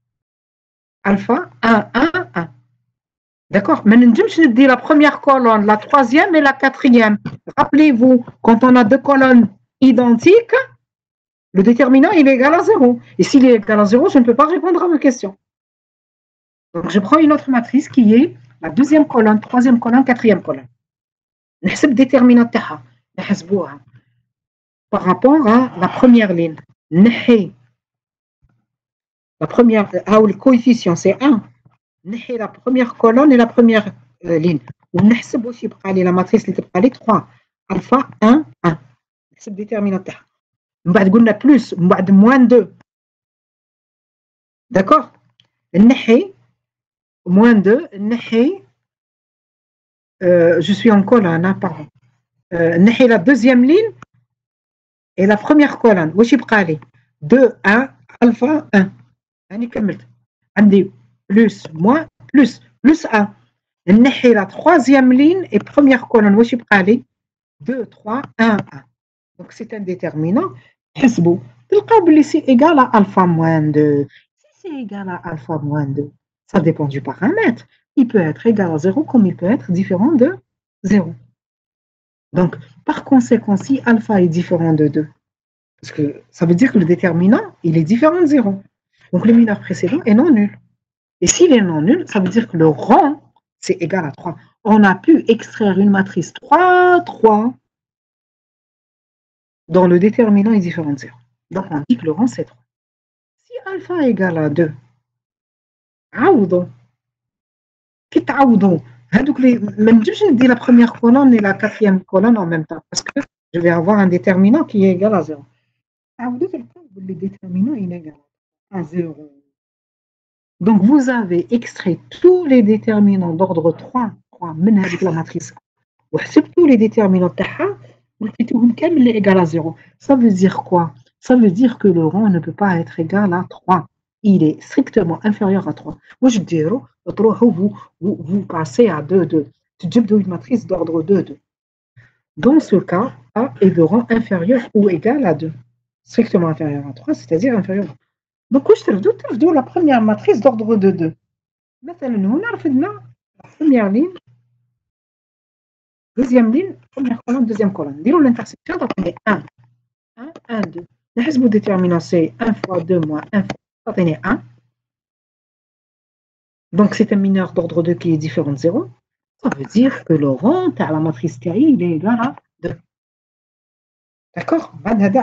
alpha, 1, 1, 1. D'accord? Mais nous dit la première colonne, la troisième et la quatrième. Rappelez-vous, quand on a deux colonnes identiques, le déterminant il est égal à 0. Et s'il est égal à 0, je ne peux pas répondre à vos questions. Donc je prends une autre matrice qui est la deuxième colonne, troisième colonne, quatrième colonne. نحسب déterminant تاعها نحسبوها par rapport à la première ligne. نحي la première, le coefficient c'est 1. نحي la première colonne et la première ligne. ونحسب واش يبقى لي la matrice اللي تبقى لي 3 alpha 1 1. نحسب déterminant تاعها. من بعد قلنا plus من بعد moins 2. D'accord? نحي moins 2 نحي je suis en colonne, hein, pardon. نحي la deuxième ligne et la première colonne. واش يبقى لي 2 1 alpha 1. هاني كملت. عندي plus moins plus 1. نحي la troisième ligne et première colonne. واش يبقى لي 2 3 1 1. Donc c'est un déterminant. حسبوا تلقاو بلي c'est égal à alpha moins 2. Si c'est égal à alpha moins 2, ça dépend du paramètre. Il peut être égal à 0 comme il peut être différent de 0. Donc, par conséquent, si alpha est différent de 2, parce que ça veut dire que le déterminant, il est différent de 0. Donc, le mineur précédent est non nul. Et s'il est non nul, ça veut dire que le rang, c'est égal à 3. On a pu extraire une matrice 3, 3, dont le déterminant est différent de 0. Donc, on dit que le rang, c'est 3. Si alpha est égal à 2, عوضوا. كي تعوضوا هذوك لي ما نجمش ندي la première colonne et la quatrième colonne en même temps parce que je vais avoir un déterminant qui est égal à 0. تعوضوا تلقاو بلي déterminant il est égal à 0. Donc vous avez extrait tous les déterminants d'ordre 3 من هذيك la matrice وحسبتوا les déterminants تاعها ولقيتوهم كامل égal à 0. Ça veut dire quoi? Ça veut dire que le rang ne peut pas être égal à 3. Il est strictement inférieur à 3. واش ديروا؟ تروحوا vous passez à 2 2. تجبدوا une matrice d'ordre 2 2. Dans ce cas, A est de rang inférieur ou égal à 2. Strictement inférieur à 3, c'est-à-dire inférieur à 3. Donc واش ترفدوا la première matrice d'ordre 2 2. مثلا هنا رفدنا la première ligne, deuxième ligne, première colonne, deuxième colonne. نديروا l'intersection تعطيني 1 1 1 2. نحسبوا déterminant c'est 1 fois 2 moins 1 fois تعطيني 1. Donc c'est un mineur d'ordre 2 qui est différent de 0. Ça veut dire que le rang de la matrice TI il est égal à 2. D'accord?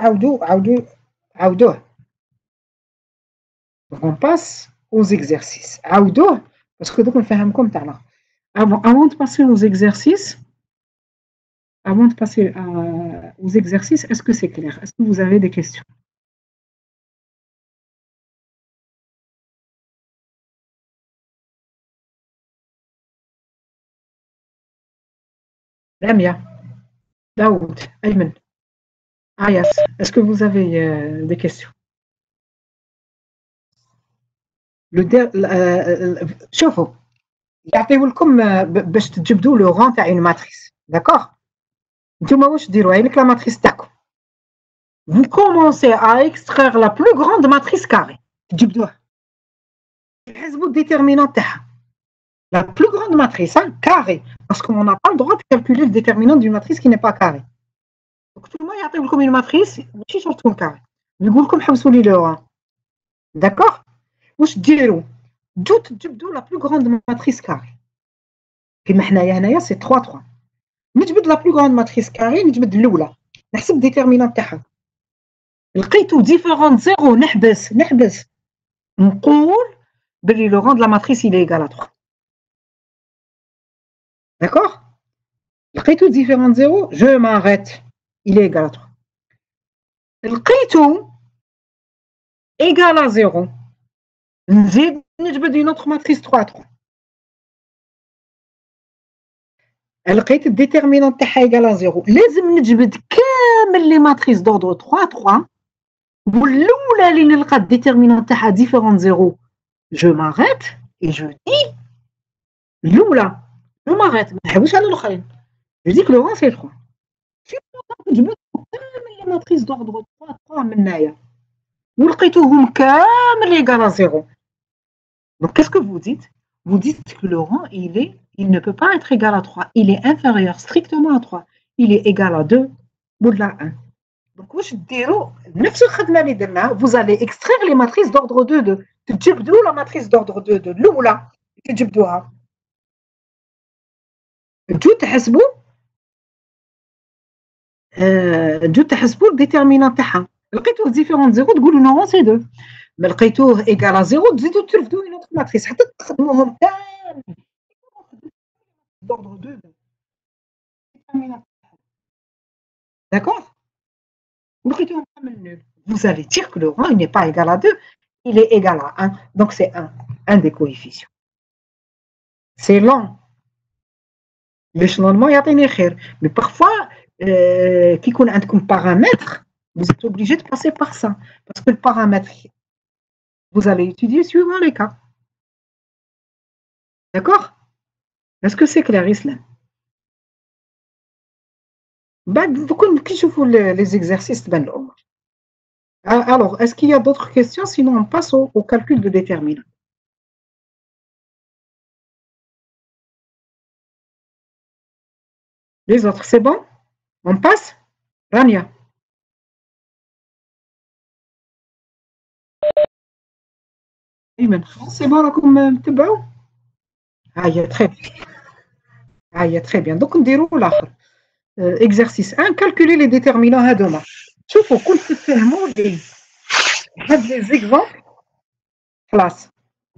Donc on passe aux exercices. Parce que donc on fait un comme ça. Avant de passer aux exercices, est-ce que c'est clair? Est-ce que vous avez des questions? Lamia, Daoud, Ayman, Ayas, est-ce que vous avez des questions? شوفوا يعطيو لكم باش تجبدوا لو ران تاع اون ماتريس داكوغ نتوما واش ديروا هاي لك لا ماتريس تاعكم vous commencez à extraire la plus grande matrice carrée تجبدوها تحسبوا الديترمينون تاعها la plus grande matrice carrée parce qu'on n'a pas le droit de calculer le déterminant d'une matrice qui n'est pas carrée donc tout le monde يعطيو لكم une matrice ماشي شرط تكون carrée يقول لكم حبسوا لي لو ران داكوغ واش ديروا تجو تجبدوا la plus grande matrice carrée كيما حنايا هنايا سي 3 3 نجبد لا بلو غروند ماتريس كاري نجبد الاولى نحسب ديترمينون تاعها لقيتو ديفيرونت زيرو نحبس نقول بلي لو روند لا ماتريس il est égal à 3 d'accord لقيتو ديفيرونت زيرو je m'arrête il est égal à 3 لقيتو égal à 0 نزيد نجبد une autre matrice 3 3 لقيت الديترمينون تاعها ايكال ا 0 لازم نجبد كامل لي ماتريس دوردر 3 3 والاولى اللي نلقى الديترمينون تاعها ديفيرون 0 جو ماريت اي جو دي الاولى جو ماريت ما نحوسش على الاخرين جو ديك لو ران سي 3 نجبد كامل لي ماتريس دوردر 3 3 من هنايا ولقيتوهم كامل ايكال ا 0 دونك كاسكو فو ديت vous dites que le rang, il ne peut pas être égal à 3. Il est inférieur strictement à 3. Il est égal à 2 ou à 1. Donc, vous allez extraire les matrices d'ordre 2 de la matrice d'ordre 2 de l'oula. جو تحسبوا الديترمينان تاعها لقيتوه ديفيرون زيرو تقولوا نو سي 2 ما لقيتوه ايكال زيرو تزيدوا ترفدوا اون اوتر ماتريس حتى تخدموهم كامل دوردر 2 ديترمينان d'accord لقيتوهم كامل نول vous allez dire que le rang il n'est pas égal à 2 il est égal à 1 donc c'est un des coefficients c'est long باش نورمال يعطيني خير mais parfois كي يكون عندكم paramètre vous êtes obligé de passer par ça parce que le paramètre vous allez étudier suivant les cas d'accord est-ce que c'est clair Islam بعد دوك كي نشوفوا les exercices تبان الامور alors est-ce qu'il y a d'autres questions sinon on passe au calcul de déterminant les autres c'est bon on passe Rania c'est bon راكم تبعوا هيا très bien هيا très bien donc نديروا الاخر exercice 1 calculer les déterminants هذوما شوفوا كل تفهموا لي هاد لي زيكزامبل خلاص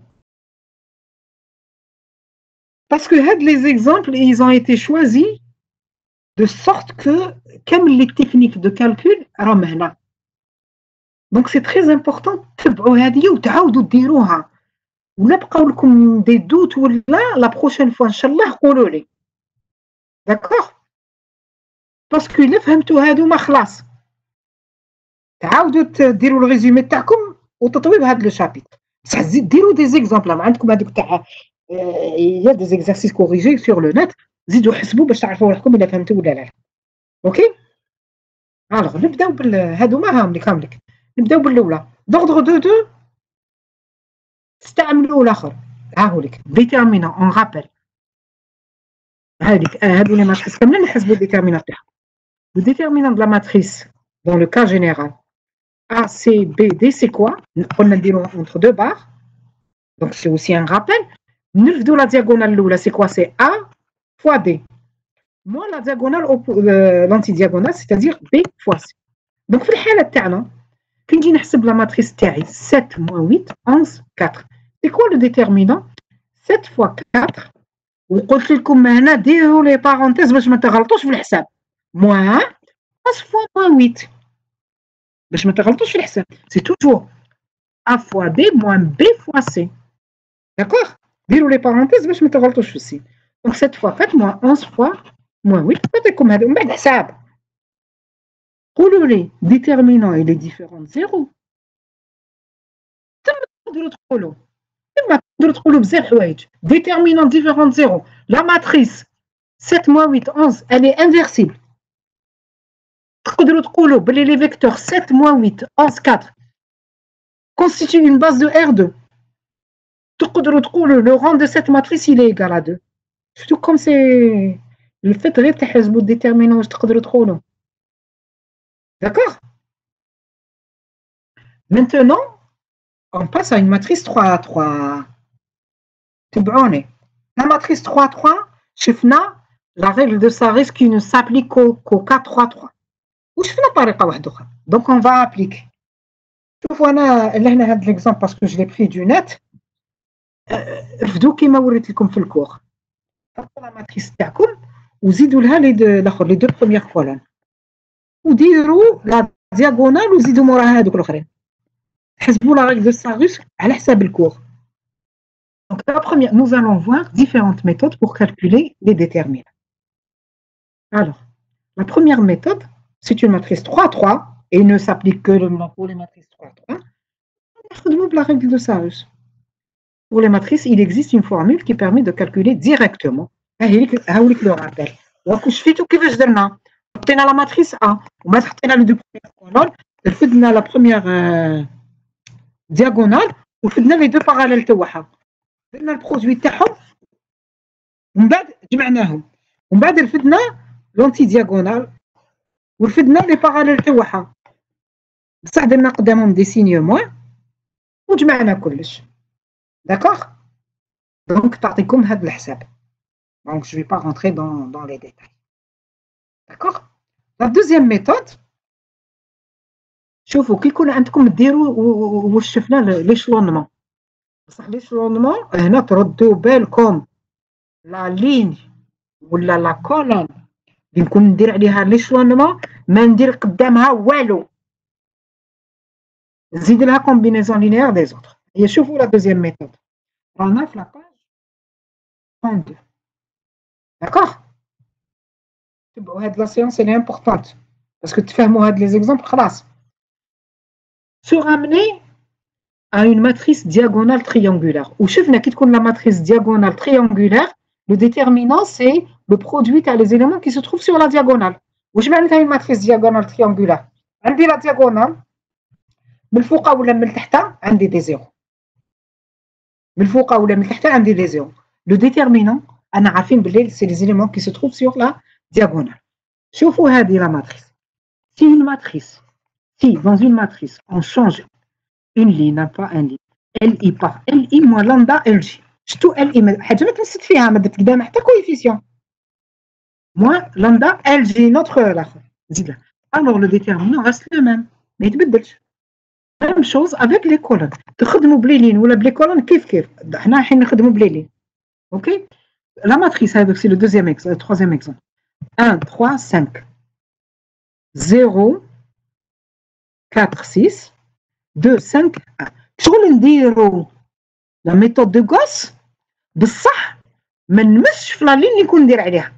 parce que هاد les exemples ils ont été choisis de sorte que كامل les techniques de calcul راهم هنا donc c'est très important تتبعوا هذه وتعاودوا ديروها ولا بقاو لكم دي دوت ولا لا بروشين فوا ان شاء الله قولوا لي داكوغ باسكو الا فهمتوا هادوما خلاص تعاودوا ديروا الريزومي تاعكم وتطويب هذا لو شابيتر بصح ديروا دي زيكزامبل ما عندكم هذوك تاع يا دي زيكزارسيس كوريجي سور لو نت زيدوا حسبوا باش تعرفوا روحكم الا فهمتوا ولا لا اوكي الوغ نبداو هادوما هاهم لك نبداو بالاولى دوردر 2 2 استعملوا الاخر هاهو لك ديتيرمينون اون رابيل هذيك هادو لي ماتريس كاملين نحسبوا الديتيرمينون تاعهم le déterminant de la matrice dans le cas général A, C, B, D, c'est quoi on a dit entre deux barres donc c'est aussi un rappel نرفدوا la diagonale الاولى c'est quoi c'est A fois D moins la diagonale l'antidiagonale c'est-à-dire B fois C donc في الحالة تاعنا كي نجي نحسب la matrice تاعي 7 moins 8 11 4 c'est quoi le déterminant 7 fois 4 وقلت لكم هنا ديروا لي بارونتيز باش ما تغلطوش في الحساب moins 11 fois moins 8 باش ما تغلطوش في الحساب c'est toujours A fois D moins B fois C d'accord ديروا لي بارونتيز باش ما تغلطوش في السين donc 7 fois 4 moins 11 fois moins 8 نعطيكم هذا ومن بعد حساب قولوا لي déterminant il est différent de 0 تم تقدروا تقولوا تقدروا تقولوا بزاف حوايج déterminant différent de 0 la matrice 7 moins 8 11 elle est inversible تقدروا تقولوا بلي les vecteurs 7 moins 8 11 4 constituent une base de R2 تقدروا تقولوا le rang de cette matrice il est égal à 2 شفتوا comme c'est le fait غير تحسبوا déterminant واش تقدروا تقولوا d'accord. Maintenant on passe à une matrice 3 à 3 تبعوني la matrice 3 à 3 شفنا la règle de Saris qui ne s'applique qu'au cas 3 3 وشفنا طريقه واحده اخرى donc on va appliquer شوفوا انا هنا هذا l'exemple parce que je l'ai pris du net رفدوا كيما وريت لكم في الكور حطوا لا ماتريس تاعكم وزيدوا لها لي دو بروميير كولون وديروا لا دياغونال وزيدوا موراها هذوك الاخرين حسبوا لا règle de Saris على حساب الكور. Donc la première, nous allons voir différentes méthodes pour calculer les déterminants. Alors, la première méthode, c'est une matrice 3-3 et ne s'applique que pour les matrices 3-3. La règle de Saris. Pour les matrices, il existe une formule qui permet de calculer directement. Le rappel. On a la matrice A, on a les deux premières colonnes, on a la première diagonale, on a les deux parallèles. درنا البرودوي تاعهم ومن بعد جمعناهم ومن بعد رفدنا لونتي دياغونال ورفدنا لي باراليل تاعها بصح درنا قدامهم دي سينيو موان وجمعنا كلش داكوغ. دونك تعطيكم هذا الحساب دونك جو في با رونتري دون لي ديتاي داكوغ. لا دوزيام ميثود شوفوا كي يكون عندكم ديروا واش شفنا ليشلونمون بصح ليشلونمون هنا تردوا بالكم لا لين ولا لا كولون اللي نكون ندير عليها ليشلونمون ما ندير قدامها والو نزيد لها كومبينيزون لينيير دي زوتر. هي شوفوا لا دوزيام ميثود رانا في لا باج 32 داكوغ. تبعوا هاد لا سيونس اللي امبورطونت باسكو تفهموا هاد لي زيكزامبل خلاص. se ramener à une matrice diagonale triangulaire. Ou شفنا كي تكون la matrice diagonale triangulaire, le déterminant c'est le produit à les éléments qui se trouvent sur la diagonale. واش معناتها une matrice diagonale triangulaire؟ عندي la diagonale من الفوق ولا من التحت عندي دي زيرو. من الفوق ولا من التحت عندي دي زيرو. Le déterminant انا عارفين باللي c'est les éléments qui se trouvent sur la diagonale. شوفوا هذه la matrice. Si une matrice, si dans une matrice on change une ligne, pas un ligne. LI par LI moins lambda LG. شتو LI حاجة ما تنسيت فيها ما درت قدام حتى كويفيسيون. moins lambda LG notre الآخر. نزيد لها. Alors le déterminant reste le même. ما يتبدلش. Même chose avec les colonnes. تخدموا بلي لين ولا بلي كولون كيف. حنا حين نخدموا بلي لين. OK. La matrice هذوك c'est le troisième exemple. 1 3 5 0 4 6 2 5 1. شغل نديرو لا ميثود دو غوس بصح ما نمسش في لا لين اللي نكون ندير عليها.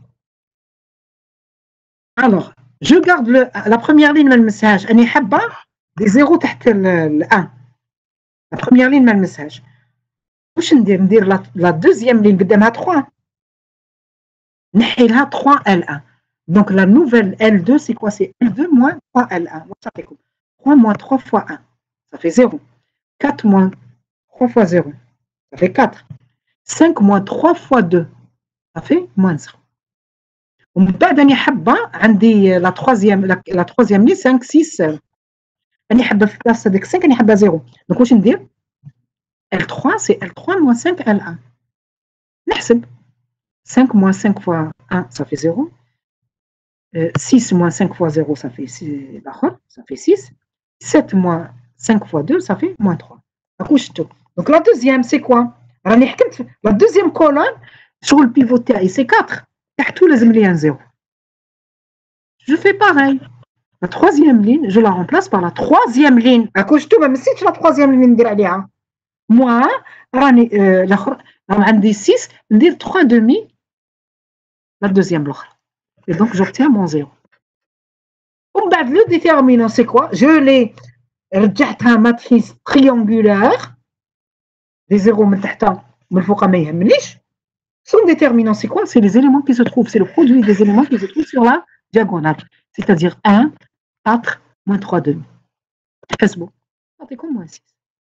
الوغ جو غارد لا بروميير لين ما نمسهاش اني حابه دي زيرو تحت ال 1 لا بروميير لين ما نمسهاش. واش ندير لا دوزيام لين قدامها 3 نحي لها 3 L1 دونك لا نوفيل L2 سي كوا سي L2 moins 3 L1 واش تعطيكم 3 moins 3 fois 1 ça fait 0. 4 moins 3 fois 0, ça fait 4. 5 moins 3 fois 2, ça fait moins 0. ومن بعد أنا حابة عندي لا troisième لي 5 6 أنا حابة في بلاصة ديك 5 أنا حابة 0. دونك واش ندير L3 سي L3 moins 5 L1 نحسب 5 moins 5 fois 1 ça fait 0. 6 moins 5 fois 0 ça fait 6 ça fait 6. 7 moins 5 fois 2, ça fait moins 3. Donc la deuxième, c'est quoi? La deuxième colonne, sur le pivot تاعي, c'est 4. تحتو لازم لي un 0. Je fais pareil. La troisième ligne, je la remplace par la troisième ligne. شتو ما نسيتش la troisième ligne ندير عليها. Moi, راني الاخر عندي 6 ندير 3 demi la deuxième l'autre. Et donc j'obtiens mon 0. ومن بعد le déterminant, c'est quoi? Je l'ai رجعتها matrice triangulaire des 0 من تحت Son déterminant, c'est quoi? C'est les éléments qui se trouvent, c'est le produit des éléments qui se trouvent sur la diagonale, c'est-à-dire 1, 4, moins 3 demi. C'est bon. C'est comme moins 6.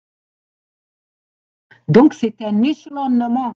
Donc, c'est un échelonnement.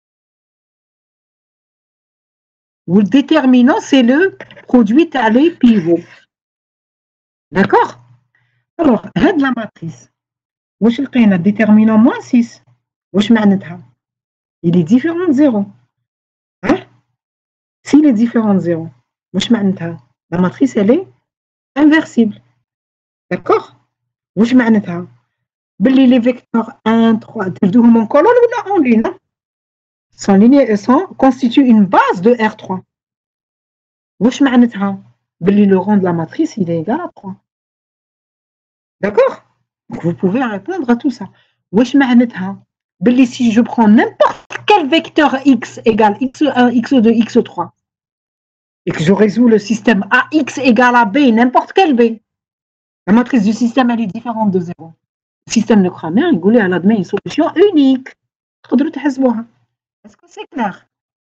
Où le déterminant, c'est le produit talé pivot. D'accord? Alors, هاد la matrice. واش لقينا déterminant moins 6. واش معناتها؟ Il est différent de 0. Hein? S'il est différent de 0, واش معناتها؟ La matrice, elle est inversible. D'accord? واش معناتها؟ باللي les vecteurs 1, 3 تبدوهم en colonne ou en ligne. Constituent une base de R3. واش معناتها؟ باللي le rang de la matrice, il est égal à 3. D'accord? Donc vous pouvez répondre à tout ça. واش معناتها؟ باللي si je prends n'importe quel vecteur x égale x1, x2, x3 et que je résous le système ax égale à b, n'importe quel b, la matrice du système elle est différente de 0. Le système de Cramer, il voulait à l'admettre une solution unique. Est-ce que c'est clair?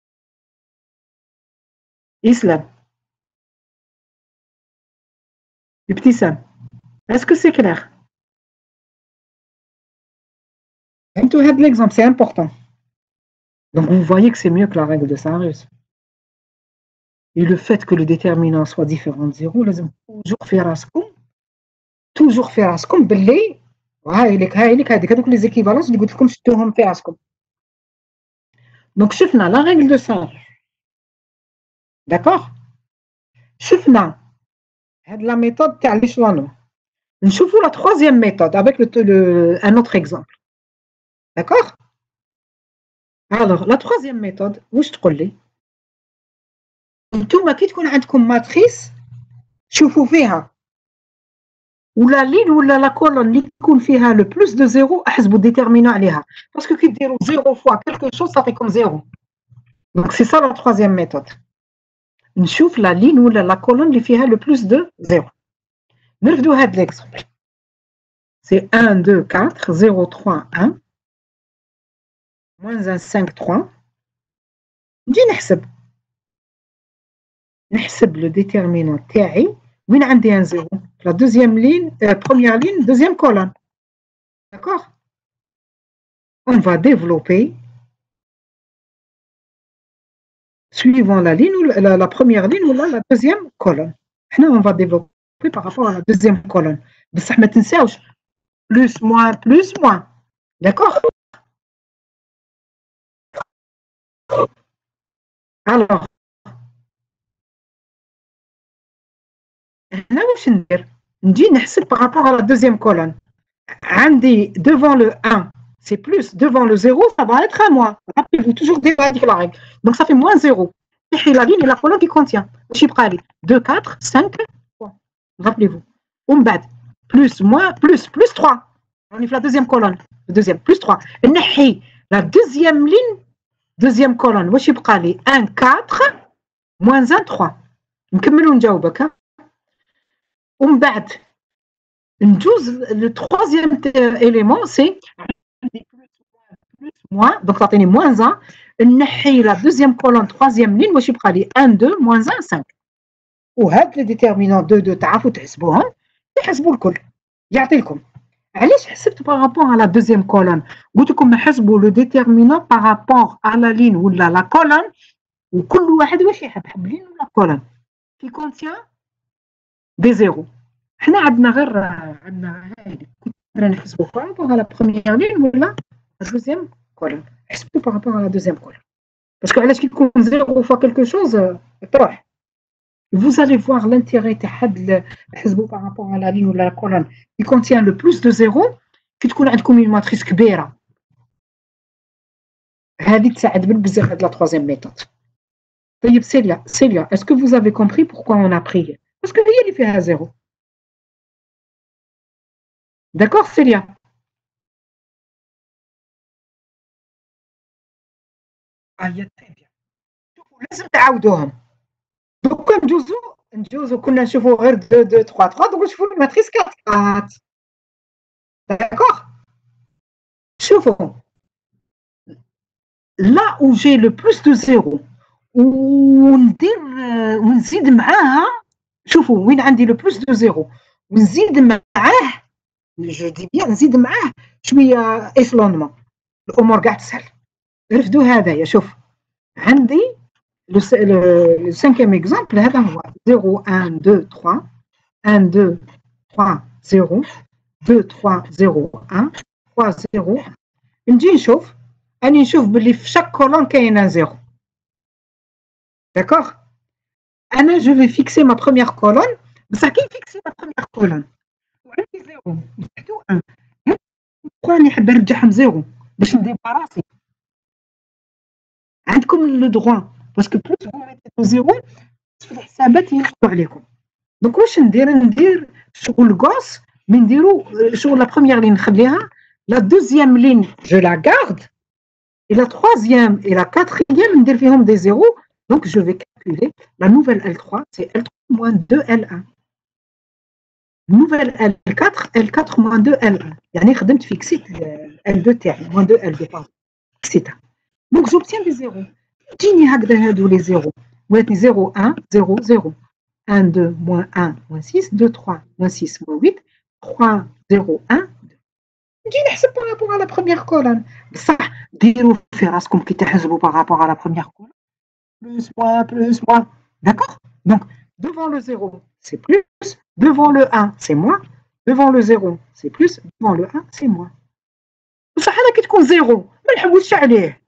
Islam. Le petit Sam. Est-ce que c'est clair? L'exemple, c'est important. Donc vous voyez que c'est mieux que la règle de Sarus. Et le fait que le déterminant soit différent de 0, toujours faire راسكم باللي هايلك هذوك les équivalences اللي قلت لكم شفتوهم في راسكم. Donc شفنا la règle de Sarus. D'accord? شفنا la méthode تاع l'échelonnement. نشوفوا la troisième méthode avec un autre exemple. D'accord? Alors la troisième méthode, واش تقول لي؟ انتوما كي تكون عندكم ماتريس شوفوا فيها ولا لين ولا لا كولون اللي يكون فيها لو بلوس دو زيرو احسبوا ديتيرمينون عليها باسكو كي ديروا زيرو فوا كلكو شوز صافي كوم زيرو. دونك سي سا لا تروازيام ميثود. نشوف لا لين ولا لا كولون اللي فيها لو بلوس دو زيرو. نرفدوا هاد ليكزومبل سي 1 2 4 0 3 1 moins 1 5 3. نجي نحسب لو ديتيرمينون تاعي وين عندي ان زيرو. La deuxième ligne, première ligne, deuxième colonne. D'accord? On va développer suivant la ligne, ou la première ligne ou la deuxième colonne. Là, on va développer par rapport à la deuxième colonne. Plus, moins, plus, moins. D'accord? Alors, là, نجي نحسب par rapport à la deuxième colonne. عندي devant le 1, c'est plus. Devant le 0, ça va être un moins. Rappelez-vous, toujours dévaluer la règle. Donc, ça fait moins 0. Et la ligne et la colonne qui contient. 2, 4, 5, 3. Rappelez-vous. Plus, moins, plus 3. On y fait la deuxième colonne. Le deuxième, plus 3. La deuxième ligne, deuxième colonne. 1, 4, moins 1, 3. نكملوا نجاوبك. ومن بعد le troisième élément, c'est plus, moins, donc ça fait moins 1. La deuxième colonne, troisième ligne, je vais 1, 2, moins 1, 5. وهاد les déterminants 2, 2, تعرفوا تحسبوهم تحسبوا الكل يعطيكم. علاش حسبت par rapport à la deuxième colonne؟ قلت لكم حسبوا le déterminant par rapport à la ligne ولا la colonne وكل واحد واش يحب ligne ولا colonne qui contient des zéros. حنا عندنا غير هادي كنت نحسبوا par rapport à la première ligne ولا la deuxième colonne. حسبوا par rapport à la deuxième colonne. Parce que علاش كي يكون زيرو fois quelque chose تروح. Vous allez voir l'intérêt de par rapport à la ligne ou la colonne qui contient le plus de 0 qui تكون عندكم une matrice كبيرة. هذه تساعد بزاف هاد la troisième méthode. طيب Célia, est-ce que vous avez compris pourquoi on a pris? Parce que هي اللي فيها 0. D'accord Célia? très bien. لازم تعاودوهم. دوكا ندوزو كنا نشوفوا غير 2 2 3 3 دوك نشوفوا الماتريس 4 4. داكوغ شوفوا là où j'ai le plus de zéro وندير ونزيد معاها شوفوا وين عندي لو بلوس دو زيرو ونزيد معاه جو دي بيان نزيد معاه شويه ايشلونمون الامور كاع تسهل. رفدوا هذايا شوف عندي لو سانكيام اكزامبل هذا هو 0 1 2 3 1 2 3 0 2 3 0 1 3 0 نجي نشوف راني نشوف باللي في شاك كولون كاين زيرو. D'accord. Anna, je vais fixer ma première colonne. بصح كي فيكسي ما بروميير كولون وعندي زيرو تحتو ان بوغ راني حابه نرجعهم زيرو باش نديباراسي. عندكم لو دغوا باسكو بلوس فو ميتي زيرو في الحسابات ينقصوا عليكم. دونك واش ندير شغل كوس مي نديرو شغل لا بروميير لين نخليها لا دوزيام لين جو لا غارد et la troisième et la quatrième ندير فيهم دي زيرو. Donc je vais calculer la nouvelle L3 c'est L3 moins 2 L1. Nouvelle L4, L4 moins 2 L1. يعني خدمت فيكسيت L2 تاعي moins 2 L2 فيكسيتها. Donc j'obtiens des zéros. تجيني هكذا هادو لي زيرو ولاتني 0 1 0 0 1 2 moins 1 moins 6 2 3 moins 6 moins 8 3 0 1 نجي نحسب بارابور على بروميير كولون. بصح ديروا في راسكم كي تحسبوا بارابور على بروميير كولون plus moins. D'accord. Donc devant le 0 c'est plus, devant le 1 c'est moins, devant le 0 c'est plus, devant le 1 c'est moins. بصح انا كي تكون زيرو ما نحوسش عليه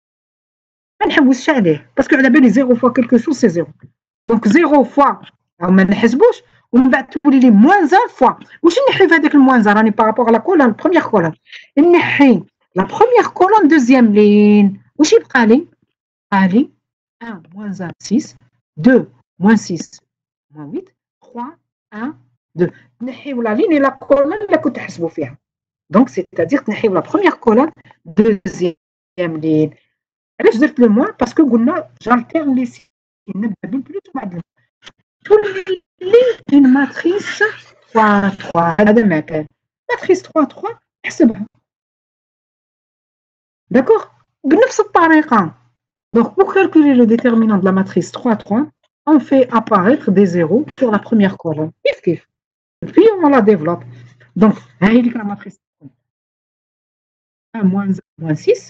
باسكو على بالي زيرو فوا كلكو شوز سي زيرو. دونك زيرو فوا ما نحسبوش ومن بعد تولي لي موان زان فوا. واش نحي في هذاك الموان زان راني بارابور لا كولون بروميير كولون نحي لا بروميير كولون دوزيام لين واش يبقى لي؟ بقى لي 1 moins 1 6 2 moins 6 moins 8 3 1 2 نحيو لا لين لا كولون اللي كنت تحسبوا فيها. دونك سيتادير تنحيو لا بروميير كولون دوزيام لين. علاش درت لو موان؟ باسكو قلنا جالتيرن لي سي نبدا بالبلوس وبعد تولي لي اون ماتريس 3 3 هذا ما كان ماتريس 3 3 نحسبها. داكوغ بنفس الطريقه. Donc, pour calculer le déterminant de la matrice 3, 3, on fait apparaître des zéros sur la première colonne. Et puis, on la développe. Donc, la matrice 1 moins 6.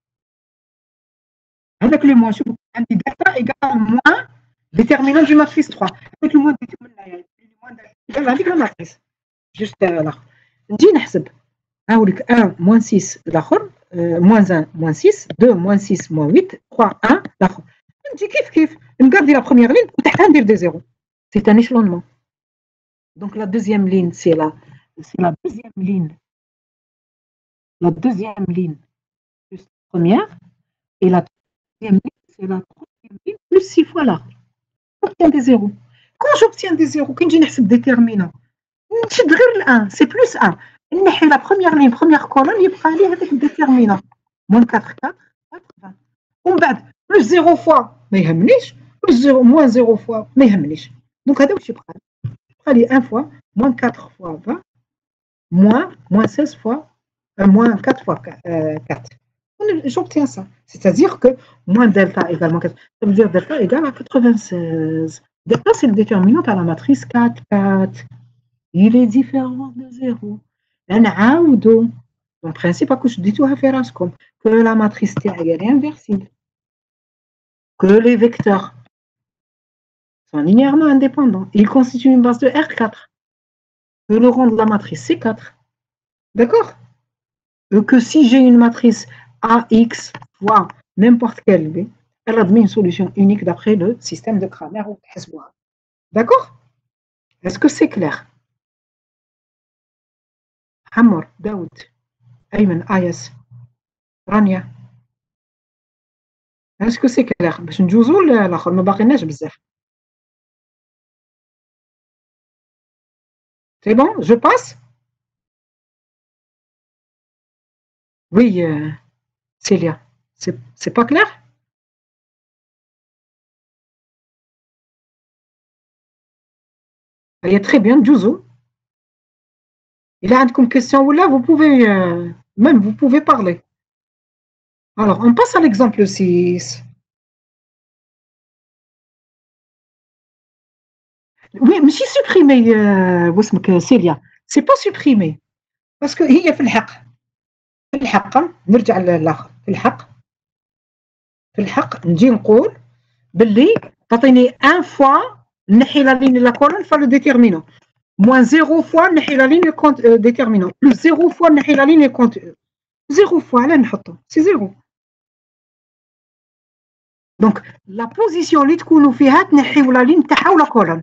Avec le moins, un delta égale moins déterminant du matrice 3. Avec le moins déterminant, avec la matrice. Juste là. نجي نحسب. 1 moins 6 الآخر. moins 1, moins 6, 2, moins 6, moins 8, 3, 1, l'autre. Kif, on garde la première ligne, on dire des zéros. C'est un échelonnement. Donc la deuxième ligne, c'est la deuxième ligne. La deuxième ligne plus la première. Et la deuxième ligne, c'est la troisième ligne plus 6 fois là. J'obtiens des zéros. Quand j'obtiens des zéros, quand j'ai un déterminant, c'est plus 1. La première ligne, première colonne, il y a avec le déterminant. Moins 4, 4, 4, 20. On bat plus 0 fois, mais il plus 0, moins 0 fois, mais il donc, je prends 1 fois, moins 4 fois 20, moins 16 fois, moins 4 fois 4. J'obtiens ça. C'est-à-dire que moins delta égale moins 4. Ça veut dire delta égale à 96. Delta, c'est le déterminant à la matrice 4, 4. Il est différent de 0. نعاودو en principe كوش ديتوها في راسكم que la matrice تاعي est inversible, que les vecteurs sont linéairement indépendants, ils constituent une base de R4, que le rang de la matrice c'est 4, d'accord, que si j'ai une matrice AX fois n'importe quelle B, elle admet une solution unique d'après le système de Cramer ou Hesbois. D'accord? Est-ce que c'est clair? Hamor, Daoud, Ayman, Ayas, Rania. Est-ce que c'est clair? باش نجوزو الاخر ما باقيناش بزاف. C'est bon? Je passe? Oui, Célia. C'est pas clair? Il est très bien, Djouzou. Il a une question ou là, vous pouvez même vous pouvez parler. Alors, on passe à l'exemple 6. Oui, ماشي supprimé واسمك سيليا. C'est pas supprimé. parce que هي في الحق نرجع للاخر في الحق نجي نقول باللي تعطيني ان فوا نحي لا لين لا كولون فالو ديتيرمينون موان زيرو فوا نحي لا لين كونت ديتيرمينون بلس زيرو فوا نحي لا لين كونت زيرو فوا علاه نحطو سي زيرو. دونك لا بوزيسيون اللي تكونوا فيها تنحيو لا لين تاعها ولا كولون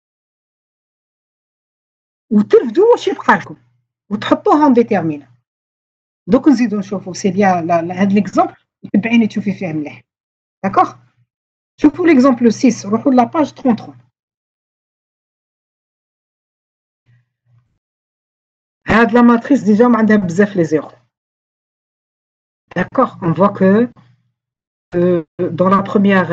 وترفدوا واش يبقى لكم وتحطوها ان ديتيرمينون. دوك نزيدو نشوفو سي بيان هاد ليكزومبل تبعيني تشوفي فيه مليح. داكوغ شوفوا ليكزومبل 6 روحوا لا باج 33. هاد لا ماتريس ديجا ما عندها بزاف لي زيرو. D'accord, on voit que dans la première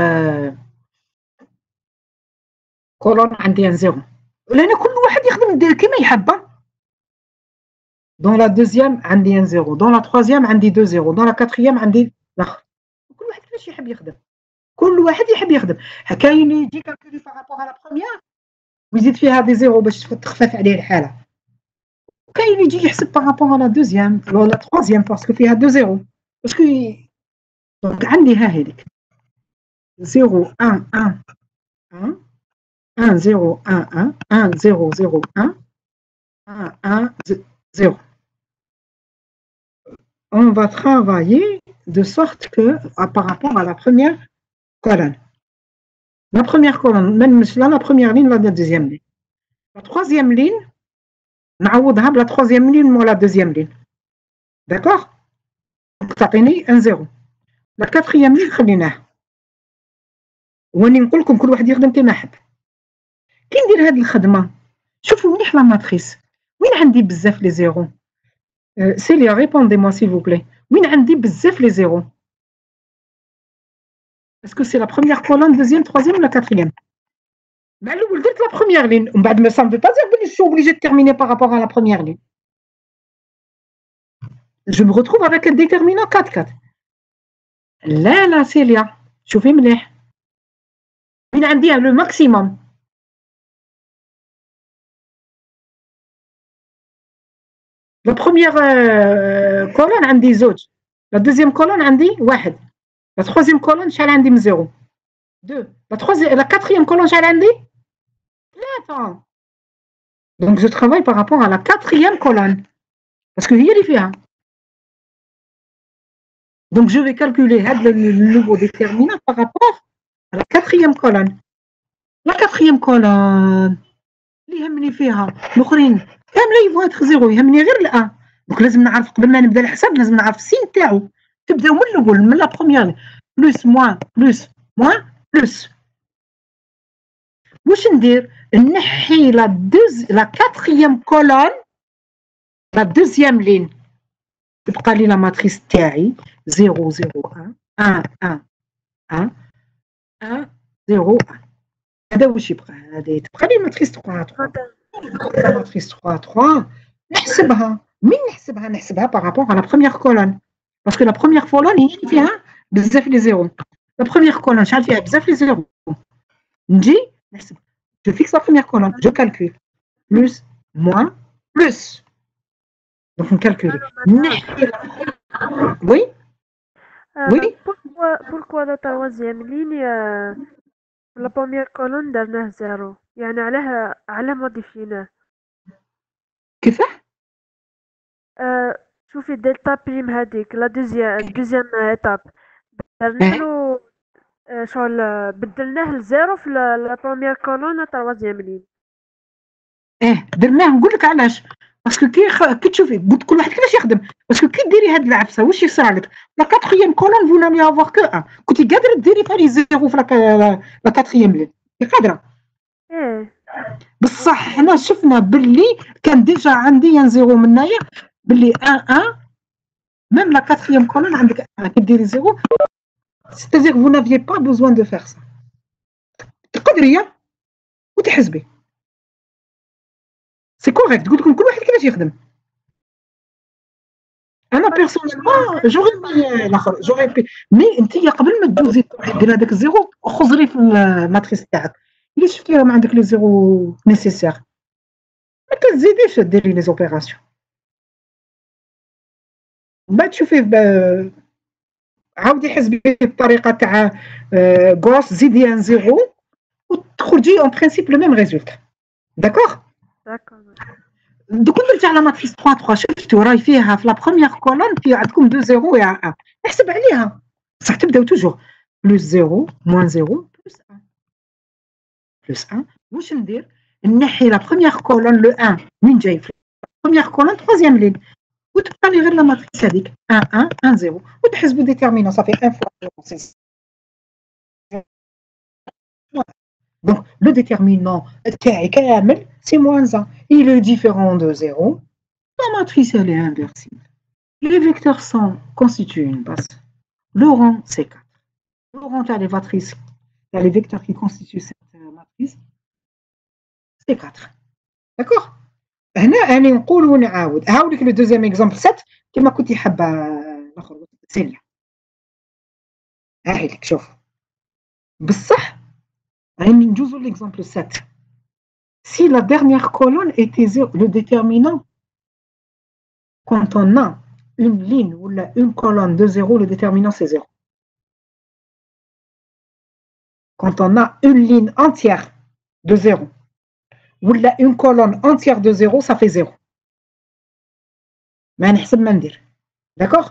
colonne عندي un zéro. لأن كل واحد يخدم كيما يحب. Dans la deuxième عندي un zéro. Dans la troisième عندي deux zéros. Dans la quatrième عندي الآخر. كل واحد كيفاش يحب يخدم. كل واحد يحب يخدم. كاين اللي يجي كالكولي بارابور على بروميير ويزيد فيها دي زيرو باش تخفف عليه الحالة. وكاين اللي يجي يحسب بارابور على دوزيام ولا تروازيام باسكو فيها دو زيرو. باسكو دونك عندي ها هذيك 0 1 1 1 1 0 1 1 1 0 0 1 1 1 0. On va travailler de sorte que par rapport à la première colonne. La première colonne, même là, la première ligne, la deuxième ligne. La troisième ligne, نعوضها la troisième ligne ou la deuxième ligne. D'accord? Donc, تعطيني un 0. La quatrième ligne خليناها. واني نقول لكم كل واحد يخدم كما حب. كي ندير هذه الخدمه شوفوا مليح لا ماتريس وين عندي بزاف لي زيرو. سيليا ريبوندي-moi s'il vous plaît. وين عندي بزاف لي زيرو. Est-ce que c'est la première colonne, deuxième, troisième ou la quatrième? مع الاول درت la première ligne ومن بعد ما ça ne veut pas dire que je suis obligé de terminer par rapport à la première ligne. Je me retrouve avec un déterminant 4 4. لا سيليا شوفي مليح وين عندي le maximum. La première colonne عندي زوج. La deuxième colonne عندي واحد. La troisième colonne شحال عندي من زيرو. 2. La quatrième colonne شحال عندي 3. Donc je travaille par rapport à la quatrième colonne parce que هي اللي فيها. Donc je vais calculer هذا le nouveau déterminant par rapport à la quatrième colonne. La quatrième colonne اللي يهمني فيها الاخرين كامله يبغوا يدخل زيرو يهمني غير الان. دونك لازم نعرف قبل ما نبدا الحساب لازم نعرف السين تاعو. تبداو من الاول من لا بروميير بلوس موان بلوس موان بلوس. واش ندير نحي لا كاتريام كولون لا دوزيام لين تبقى لي لا ماتريس تاعي 0 0 1 1 1 1 1 0 1. هذا واش يبقى هذه تبقى لي ماتريس 3 3 ماتريس 3 3 نحسبها. من نحسبها بارابور على لا بروميير كولون باسكو لا بروميير كولون هي اللي فيها بزاف لي زيرو. لا بروميير كولون شحال فيها بزاف لي زيرو نجي نحسب. Je fixe la première colonne, je calcule. Plus, moins, plus. Donc on calcule. Oui? Oui? Pourquoi la troisième ligne la première colonne درناه زيرو يعني علاه موديفيناه. كيفاه؟ شوفي دلتا بريم هذيك لا دوزيام ايتاب درنالو شغل بدلناه لزيرو في لا بروميير كولون لا تروازيام لين. درناه نقول لك علاش. باسكو كي تشوفي قلت كل واحد كيفاش يخدم. باسكو كي ديري هاد العفسه واش يصرى لك لا كاتريام كولون فو نالي افوار كو ان كنتي قادره ديري فالي زيرو في لا كاتريام لين قادره. بصح حنا شفنا باللي كان ديجا عندي ان زيرو منايا باللي ان ان même la quatrième colonne عندك كديري زيرو c'est-à-dire vous n'aviez pas besoin de faire ça. تقدري وتحسبي سي كوريكت. قلت لكم كل واحد كيفاش يخدم. انا بيرسونيلمون جوغي مي الاخر جوغي مي انت قبل ما تدوزي دير هذاك الزيرو خزري في الماتريس تاعك اللي شفتي راه ما عندك لي زيرو نيسيسير ما كتزيديش ديري لي زوبيراسيون بعد تشوفيه عاودي حسبي بالطريقه تاع غوس زيدي ان زيرو وتخرجي اون برينسيپ لو ميم ريزولتا داكوغ دوك نرجع على ماتريس 3 3 شفتوا راهي فيها في لا بروميير كولون في عندكم 2 0 و 1 نحسب عليها بصح تبداو توجور بلس 0 موان 0 بلس 1 بلس 1 واش ندير نحي لا بروميير كولون لو 1 من جاي في بروميير كولون troisième لين وتبقى لي غير لا ماتريس هذيك 1 1 1 0 وتحسبوا ديتيرمينون صافي 1 فوا 0 Donc, le déterminant c'est moins 1. Il est différent de 0. La matrice, elle est inversible. Les vecteurs constituent une base. Le rang, c'est 4. Le rang, tu as les matrices, tu as les vecteurs qui constituent cette matrice, c'est 4. D'accord? هنا نقول ونعاود هاوليك لو دوزيام اكزامبل 7 كما كنتي حابه نخرج سيريا هاهي لك شوف بصح ندوزو l'exemple 7. Si la dernière colonne était 0, le déterminant, quand on a une ligne ou une colonne de 0, le déterminant c'est 0. Quand on a une ligne entière de 0 ou une colonne entière de 0, ça fait 0. Mais d'accord?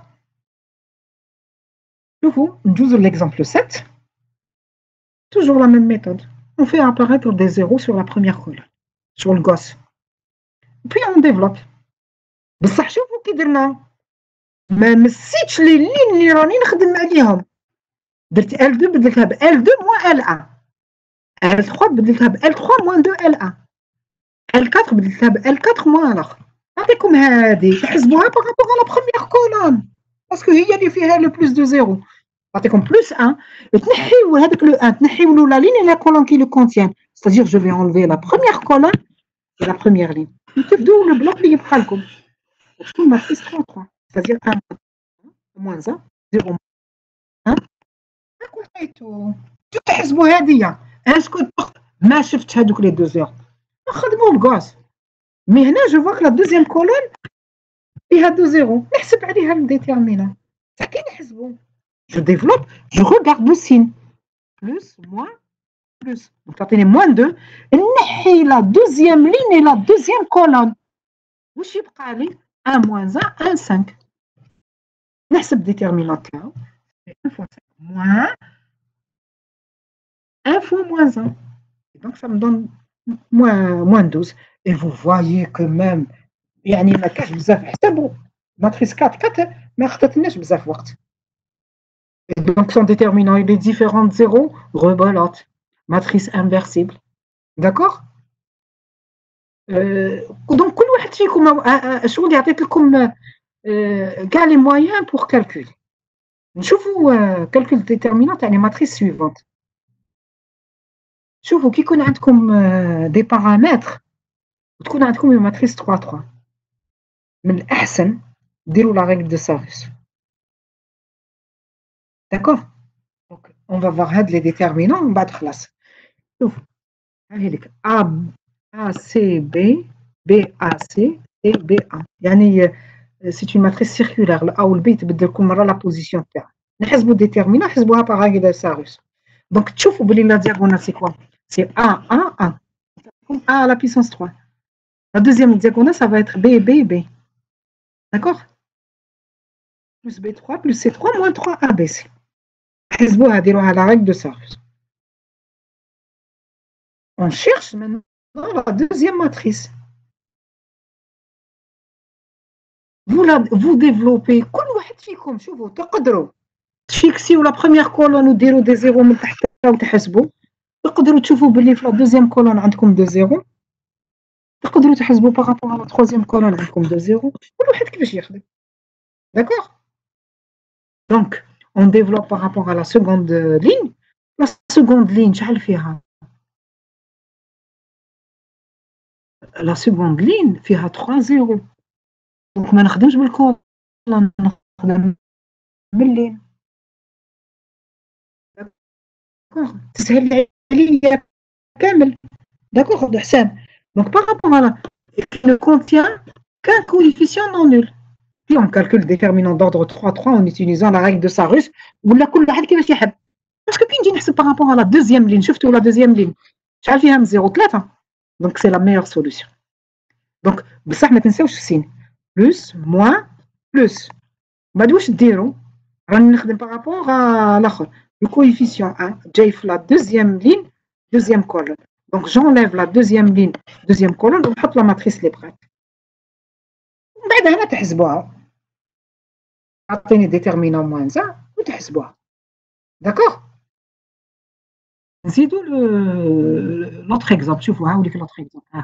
Nous l'exemple 7. Toujours la même méthode. On fait apparaître des zéros sur la première colonne, sur le gosse. Puis on développe. بصح شوفوا كي درنا ما مسيتش لي لين اللي راني نخدم عليهم درت L2 بدلتها ب L2 moins L1 L3 بدلتها ب L3 moins 2 L1 L4 بدلتها ب L4 moins الاخر نعطيكم هذه تحسبوها بارابور على بروميير كولون باسكو هي اللي فيها لو بلوس دو زيرو نعطيكم بلوس 1 تنحيو هذاك لو 1 تنحيو له لا لين et la colonne qui le contient c'est-à-dire je vais enlever la première colonne et la première ligne وتبداو le bloc اللي يبقى لكم تكون ماتريس 3 3 c'est-à-dire 1 moins 1 0 1 هاك لقيتو تحسبوا هذه اسكو ما شفت هذوك لي دو زير نخدموا الغاز مي هنا جو فوا لا دوزيام كولون فيها دو زيرو نحسب عليها الديتيرمينون صح كي نحسبوا je développe je regarde le signe plus moins plus donc تعطيني moins 2 نحي لا دوزيام لين لا دوزيام كولون واش يبقى لي 1 moins 1 1 5 نحسب الديتيرمينون تاعو 1 fois 5 moins 1 fois moins 1 donc ça me donne moins 12 et vous voyez que même يعني ما كاش بزاف حسبوا ماتريس 4 4 ما خطاتناش بزاف وقت donc son déterminant il est différent de 0 rebelote matrice inversible d'accord donc كل واحد فيكم شغل عطيت لكم كاع لي مويان pour calculer نشوفوا calcul déterminant تاع لي ماتريس suivante شوفوا كي يكون عندكم دي بارامتر وتكون عندكم une matrice 3 3 من الأحسن ديروا la règle de Sarrus. D'accord? Donc, on va voir هاد les déterminants ومن بعد خلاص. شوف هاهي لك A C B B A C et B A يعني c'est une matrice circulaire الA والB تبدل كل مرة la position تاعها. نحسبوا الديتيرمينون نحسبوها par règle de Sarrus. Donc تشوفوا بلي la diagonale c'est quoi? C'est A A A. Comme A à la puissance 3. La deuxième diagonale ça va être B B B. D'accord? Plus B3 plus C3 moins 3 ABC. حسبوها ديروها على règle de Sarrus. On cherche maintenant la deuxième matrice. Vous développez كل واحد فيكم شوفوا تقدروا تفيكسيو لا بروميير كولون وديروا دي زيرو من تحت وتحسبوا تقدروا تشوفوا باللي في لا دوزيام كولون عندكم دو زيرو تقدروا تحسبوا بارابور على لا تروزيام كولون عندكم دو زيرو كل واحد كيفاش يخدم d'accord donc on développe par rapport à la seconde ligne la seconde ligne شحال فيها la seconde ligne فيها 3 0 donc ما نخدمش بالكود نخدم بالليل داكوغ تسهل عليا كامل داكوغ de حساب donc par rapport à la qui ne contient qu'un coefficient non nul puis on calcule le déterminant d'ordre 3 en utilisant la règle de Sarus ولا كل واحد كيفاش يحب باسكو كي نجي نحسب par rapport à la deuxième ligne شفتوا la deuxième ligne شحال فيها من 0,3 donc c'est la meilleure solution donc بصح ما تنساوش السين بلس موان بلس بعد واش ديروا راني نخدم par rapport à الاخر le coefficient 1 جاي في la deuxième ligne deuxième colonne donc j'enlève la deuxième ligne deuxième colonne ونحط la matrice اللي بقات ومن بعد هنا تحسبوها عطيني déterminant moins 1 وتحسبوها d'accord نزيدوا l'autre exemple شوفوا هاوليك l'autre exemple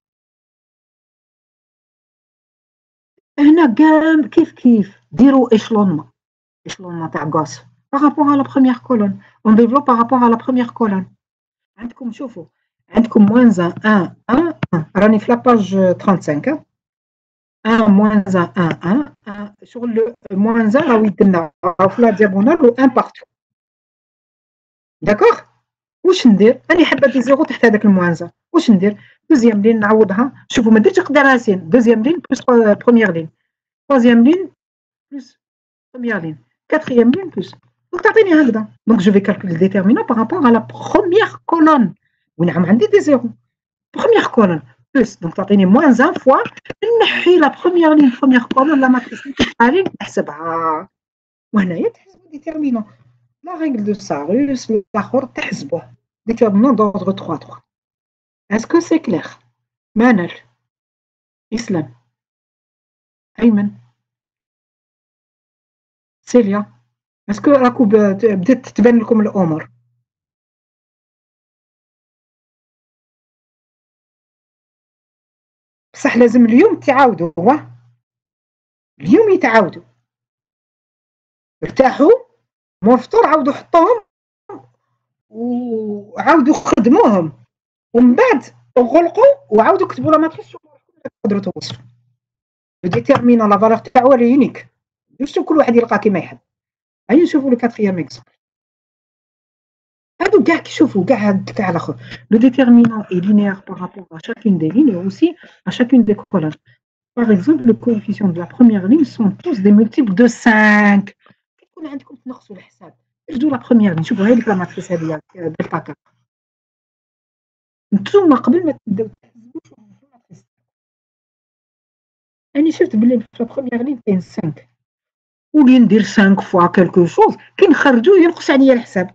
هنا كاع كيف ديروا échelonnement تاع Gauss par rapport à la première colonne on développe par rapport à la première colonne عندكم شوفوا عندكم moins 1 1 1 1 راني في لاباج 35 1 moins 1 1 1 شغل moins 1 راهو يدنا في لا دياغونال و 1 بارتو داكوغ واش ندير راني حابه دي زيرو تحت هذاك الموانزا واش ندير دوزيام لين نعوضها شوفوا ما درتش قدر راسين دوزيام لين بلس بروميير لين troisième ligne plus première ligne quatrième ligne plus donc تعطيني هكذا donc je vais calculer le déterminant par rapport à la première colonne ونعم عندي دي زيرو première colonne plus donc تعطيني moins 1 fois نحي la première ligne première colonne la matrice اللي نحسبها وهنايا تحسبوا déterminant la règle de Sarus الاخر تحسبوه déterminant d'ordre 3 3 est-ce que c'est clair Manel Islam أيمن سيليا اسكو راكو بدات تبان لكم الامور بصح لازم اليوم تعاودوا اليوم يتعاودوا ارتاحوا مور الفطور عاودوا حطوهم وعاودوا خدموهم ومن بعد غلقوا وعاودوا كتبوا لا ماتريس تقدروا توصلوا ديتيرمينون لا فالور تاعو لي يونيك باش كل واحد يلقى كيما يحب هيا نشوفوا لو كاتريام اكزومبل هادو كاع كيشوفوا كاع هاد تاع الاخر لو ديتيرمينون اي لينيير بارابور à chacune des lignes et aussi à chacune des colonnes par exemple le coefficient de la première ligne sont tous des multiples de 5 كيكون عندكم تنقصوا الحساب جدوا لا بروميير ligne شوفوا هذيك لا ماتريس هذه دلتا 4 نتوما قبل ما تبداو تحسبوا شوفوا الماتريس أنا شفت بلي في لا بروميير لين كاين 5 ولي ندير 5 فوا كالكو شوز كي نخرجو ينقص عليا الحساب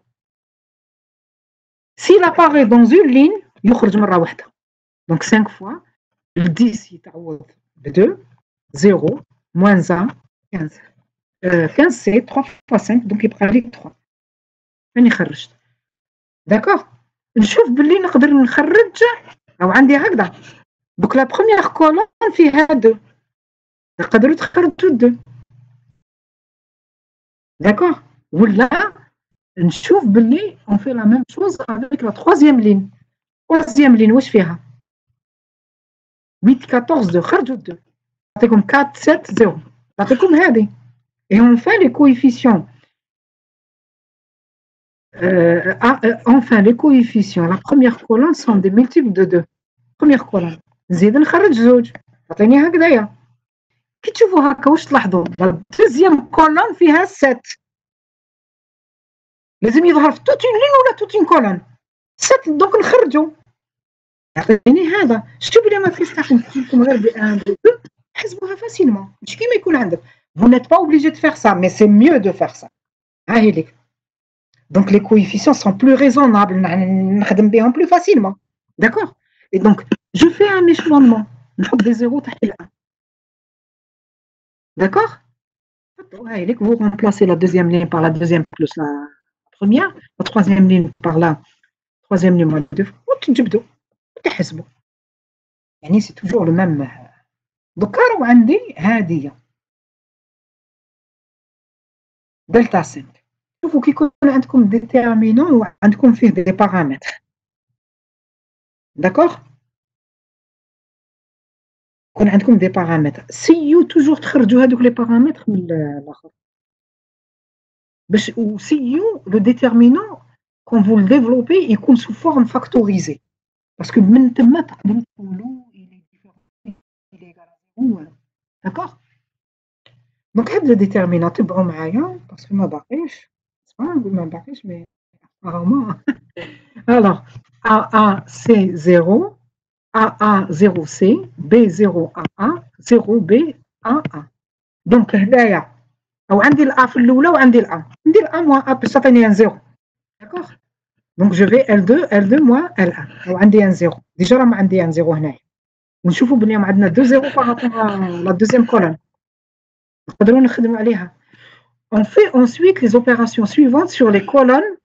سي لاباري دون اون لين يخرج مره واحده دونك 5 فوا ال 10 يتعوض ب 2 0 موان 1 15 15 سي 3 فوا 5 دونك يبقى لي 3 راني خرجت داكوغ نشوف بلي نقدر نخرج او عندي هكذا دوك لا بروميير كولون فيها 2 تقدروا تخرجوا 2 D'accord ولا نشوف باللي on fait la même chose avec la troisième ligne. Troisième ligne واش فيها 8 14 2 خرجوا 2 تعطيكم 4 7 0 تعطيكم هذه et on fait les coefficients enfin les coefficients la première colonne sont des multiples de 2 première colonne نزيد نخرج زوج تعطيني هكذايا كي تشوفوا هكا واش تلاحظوا la deuxième colonne فيها 7 لازم يظهر في توت اون لين ولا توت اون كولون 7 دونك نخرجوا يعطيني هذا شفتوا بلي ما فيش تاعكم غير ب 1 2 حسبوها فاسيلمون ماشي كيما يكون عندك vous n'êtes pas obligé de faire ça mais c'est mieux de faire ça ها هي لك donc les coefficients sont plus raisonnables نخدم بهم plus facilement d'accord et donc je fais un échelonnement نحط des zéros تحت ال 1 d'accord ها هي لك vous remplacez la deuxième ligne par la deuxième plus la première, la troisième ligne par la troisième ligne moins 2 وتجبدوا وتحسبوا يعني c'est toujours le même دوكا راهو عندي هذه دلتا 5 شوفوا كي يكون عندكم ديتيرمينون وعندكم فيه دي بارامتر داكوغ يكون عندكم دي بارامتر سيو توجور تخرجوا هذوك لي بارامتر من الاخر باش وسيو لو ديتيرمينون كون فو لو ديفلوبي يكون سو فورم فاكتوريزي باسكو من تما تقدروا تقولوا الي ديفيرون الي ايغال داكوغ دونك هاد لو ديتيرمينون تبعوا معايا باسكو ما باقيش نقول ما باقيش مي apparemment alors AA c'est 0 AA 0C B0 AA 0B AA دونك هنايا او عندي الا في الاولى وعندي الا ندير ا موان ا باش تعطيني ان زيرو داكوغ دونك جو في L2 موان L1 او عندي ان زيرو ديجا راه ما عندي ان زيرو هنايا ونشوفوا بلي عندنا دو زيرو بارابور لا دوزيام كولون نقدروا نخدموا عليها on fait ensuite les opérations suivantes sur les colonnes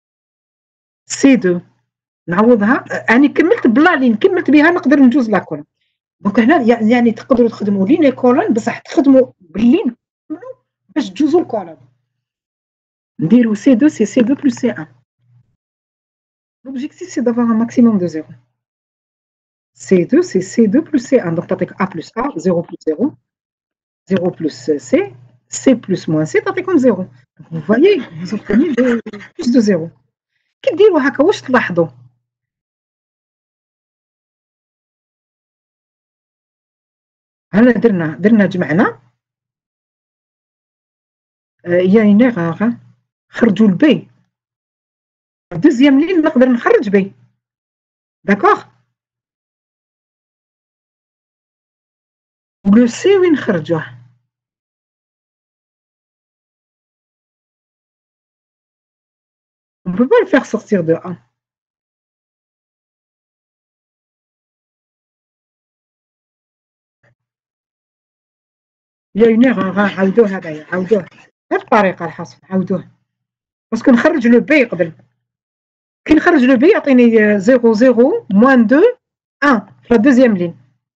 C2 نعوضها يعني كملت بلا لين كملت بها نقدر نجوز لا كولون دونك هنا يعني تقدروا تخدموا لين كولون بصح تخدموا باللين باش تجوزوا الكولون نديروا C2 c'est C2 plus C1 l'objectif c'est d'avoir un maximum de 0 C2 c'est C2 plus C1 donc تعطيك A plus A 0 plus 0 0 plus C C plus moins C تعطيكم 0 vous voyez vous obtenez plus de 0 كي ديروا هكا واش تلاحظوا هنا درنا جمعنا يا une erreur خرجوا البي الدوزيام لين نقدر نخرج بي داكوغ ولو سي وين نخرجوه on peut pas le faire sortir de A il y a une erreur عاودوه هذايا عاودوه هاد الطريقه الحاصل عاودوه باسكو نخرج لو بي قبل كي نخرج لو بي يعطيني 0 0 moins 2 1 في لا دوزيام لين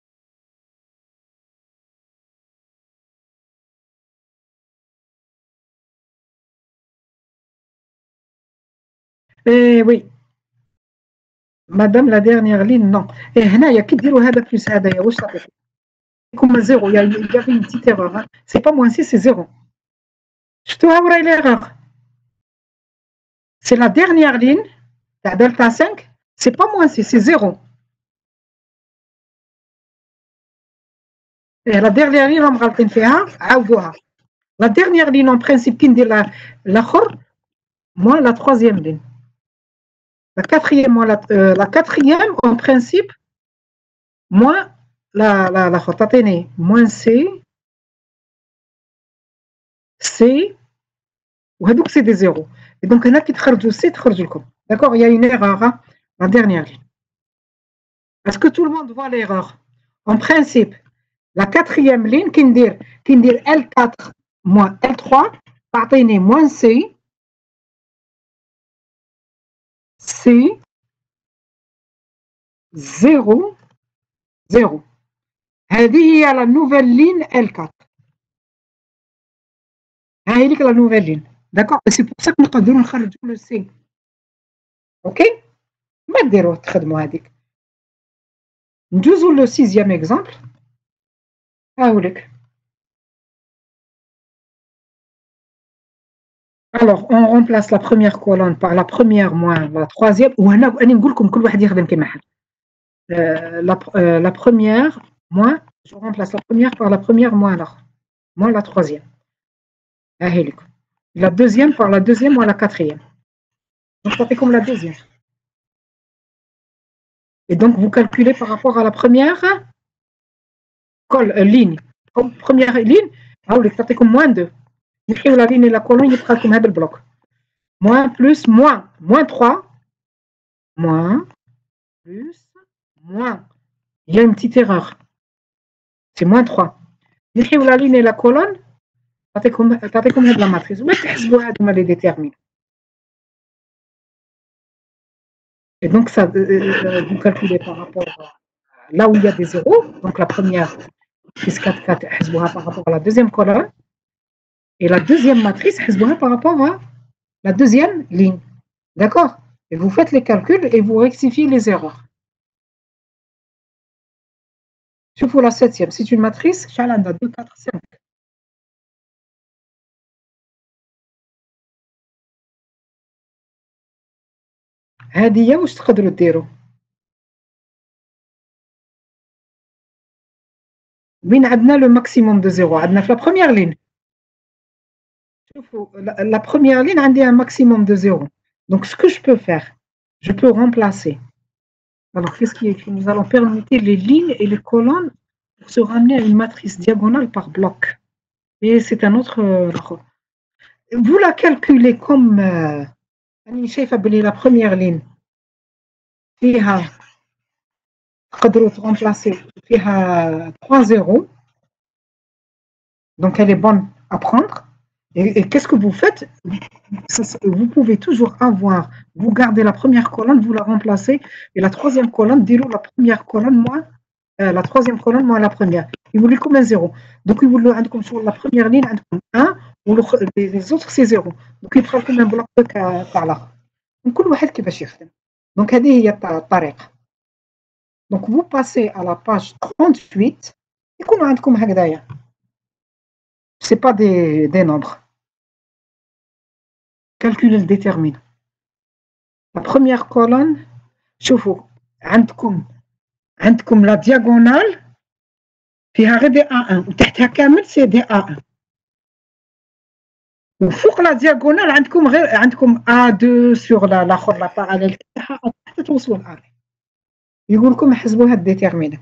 وي مادام لا ديرنيير لين نو هنايا كي ديروا هذا بلس هذايا واش تعطيكم كوم 0 il y avait une petite erreur c'est pas moins 6 c'est 0 شفتوها وراي l'erreur c'est la dernière ligne تاع delta 5 c'est pas moins 6 c'est 0 la dernière ligne راهم غالطين فيها عاودوها la dernière ligne en principe كي ندير الاخر moins la troisième ligne la quatrième en principe moins la تعطيني moins C وهذوك سي دي زيرو دونك هنا كي تخرجوا سي تخرج لكم داكوغ يا اون ايرور لا ديرنيير لين اسكو تو الموند فوا ليرور en principe la quatrième ligne كي ندير L4 moins L3 تعطيني moins C C 0 0 هذه هي لا نوفيل لين L4 هاي ليك لا نوفيل لين داكوغ سي بور سا نقدروا نخرجوا لو سي اوكي ما ديروا تخدموا هذيك ندوزو لو سيزيام اكزامبل هاولك alors on remplace la première colonne par la première moins la troisième وهنا أنا نقول لكم كل واحد يخدم كيما حال la première moins je remplace la première par la première moins la troisième هاهي لكم la deuxième par la deuxième moins la quatrième donc تعطيكم la deuxième et donc vous calculez par rapport à la première ligne première ligne هاولك تعطيكم moins 2 نحيو لا لين لا كولون يبقى لكم هذا البلوك moins plus moins 3 moins plus moins il y a une petite erreur c'est moins 3 نحيو لا لين لا كولون تعطيكم هاد لا ماتريس ولا تحسبوا هادو لي ديتيرمين et donc ça vous calculez par rapport là où il y a des zéros donc la première matrice 4 4 حسبوها par rapport à la deuxième colonne et la deuxième matrice حسبوها par rapport à la deuxième ligne d'accord et vous faites les calculs et vous rectifiez les erreurs شوفوا la septième, c'est une matrice شحال عندها 2 4 5. هذه هي واش تقدروا ديروا وين عندنا لو ماكسيموم دو زيرو عندنا في لا بروميير لين شوفوا لا بروميير لين عندي un maximum de 0 donc ce que je peux faire je peux remplacer alors qu'est-ce qui est écrit nous allons permettre les lignes et les colonnes pour se ramener à une matrice diagonale par bloc et c'est un autre vous la calculez comme راني شايفه بلي la première ligne فيها تقدروا ترمبلاسي فيها 3 0 donc elle est bonne à prendre et qu'est-ce que vous faites vous pouvez toujours avoir vous gardez la première colonne vous la remplacez et la troisième colonne dirou la première colonne moins la troisième colonne moins la première il vous comme un 0 donc il vous عندكم sur la première ligne عندكم 1 ou les autres c'est 0 donc يبقى لكم un bloc تاع الاخر كل واحد كيفاش يخدم donc هذه هي الطريقه donc vous passez à la page 38 يكونوا عندكم هكذايا c'est pas des nombres calculer le déterminant la première colonne شوفوا عندكم la diagonale فيها غير دي A1 وتحتها كامل سي دي A1 وفوق لا diagonale عندكم A2 sur الاخر لا باراليل تاعها حتى توصلوا ل A يقول لكم احسبوا هاد الديتيرمينان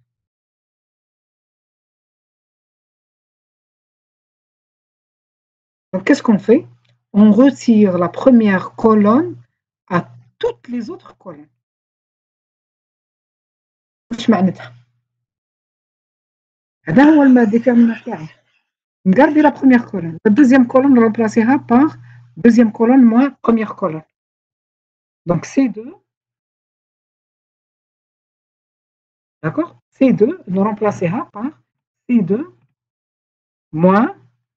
donc qu'est-ce qu'on fait on retire la première colonne à toutes les autres colonnes واش معناتها هذا هو الديتيرمينان تاعي نقربي la première colonne la deuxième colonne remplacera par deuxième colonne moins première colonne donc C2 d'accord C2 nous remplacera par C2 moins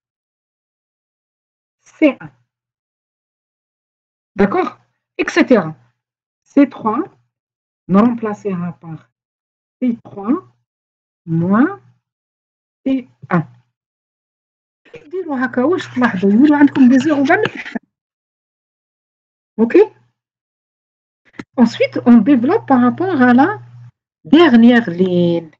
C1 d'accord etc C3 nous remplacera par C3 moins C1 ديروا هكا واش تلاحظوا يولوا عندكم دي زيرو كاع من تحت ok ensuite on développe par rapport à la dernière ligne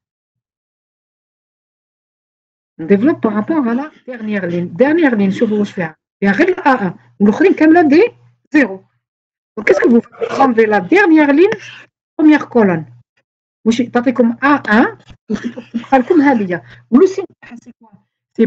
on développe par rapport à la dernière ligne شوفوا واش فيها غير A1 والاخرين كامله دي زيرو donc qu'est-ce que vous faites enlevez la dernière ligne première colonne واش تعطيكم A1 تبقى لكم هذه ولو سين تاعها c'est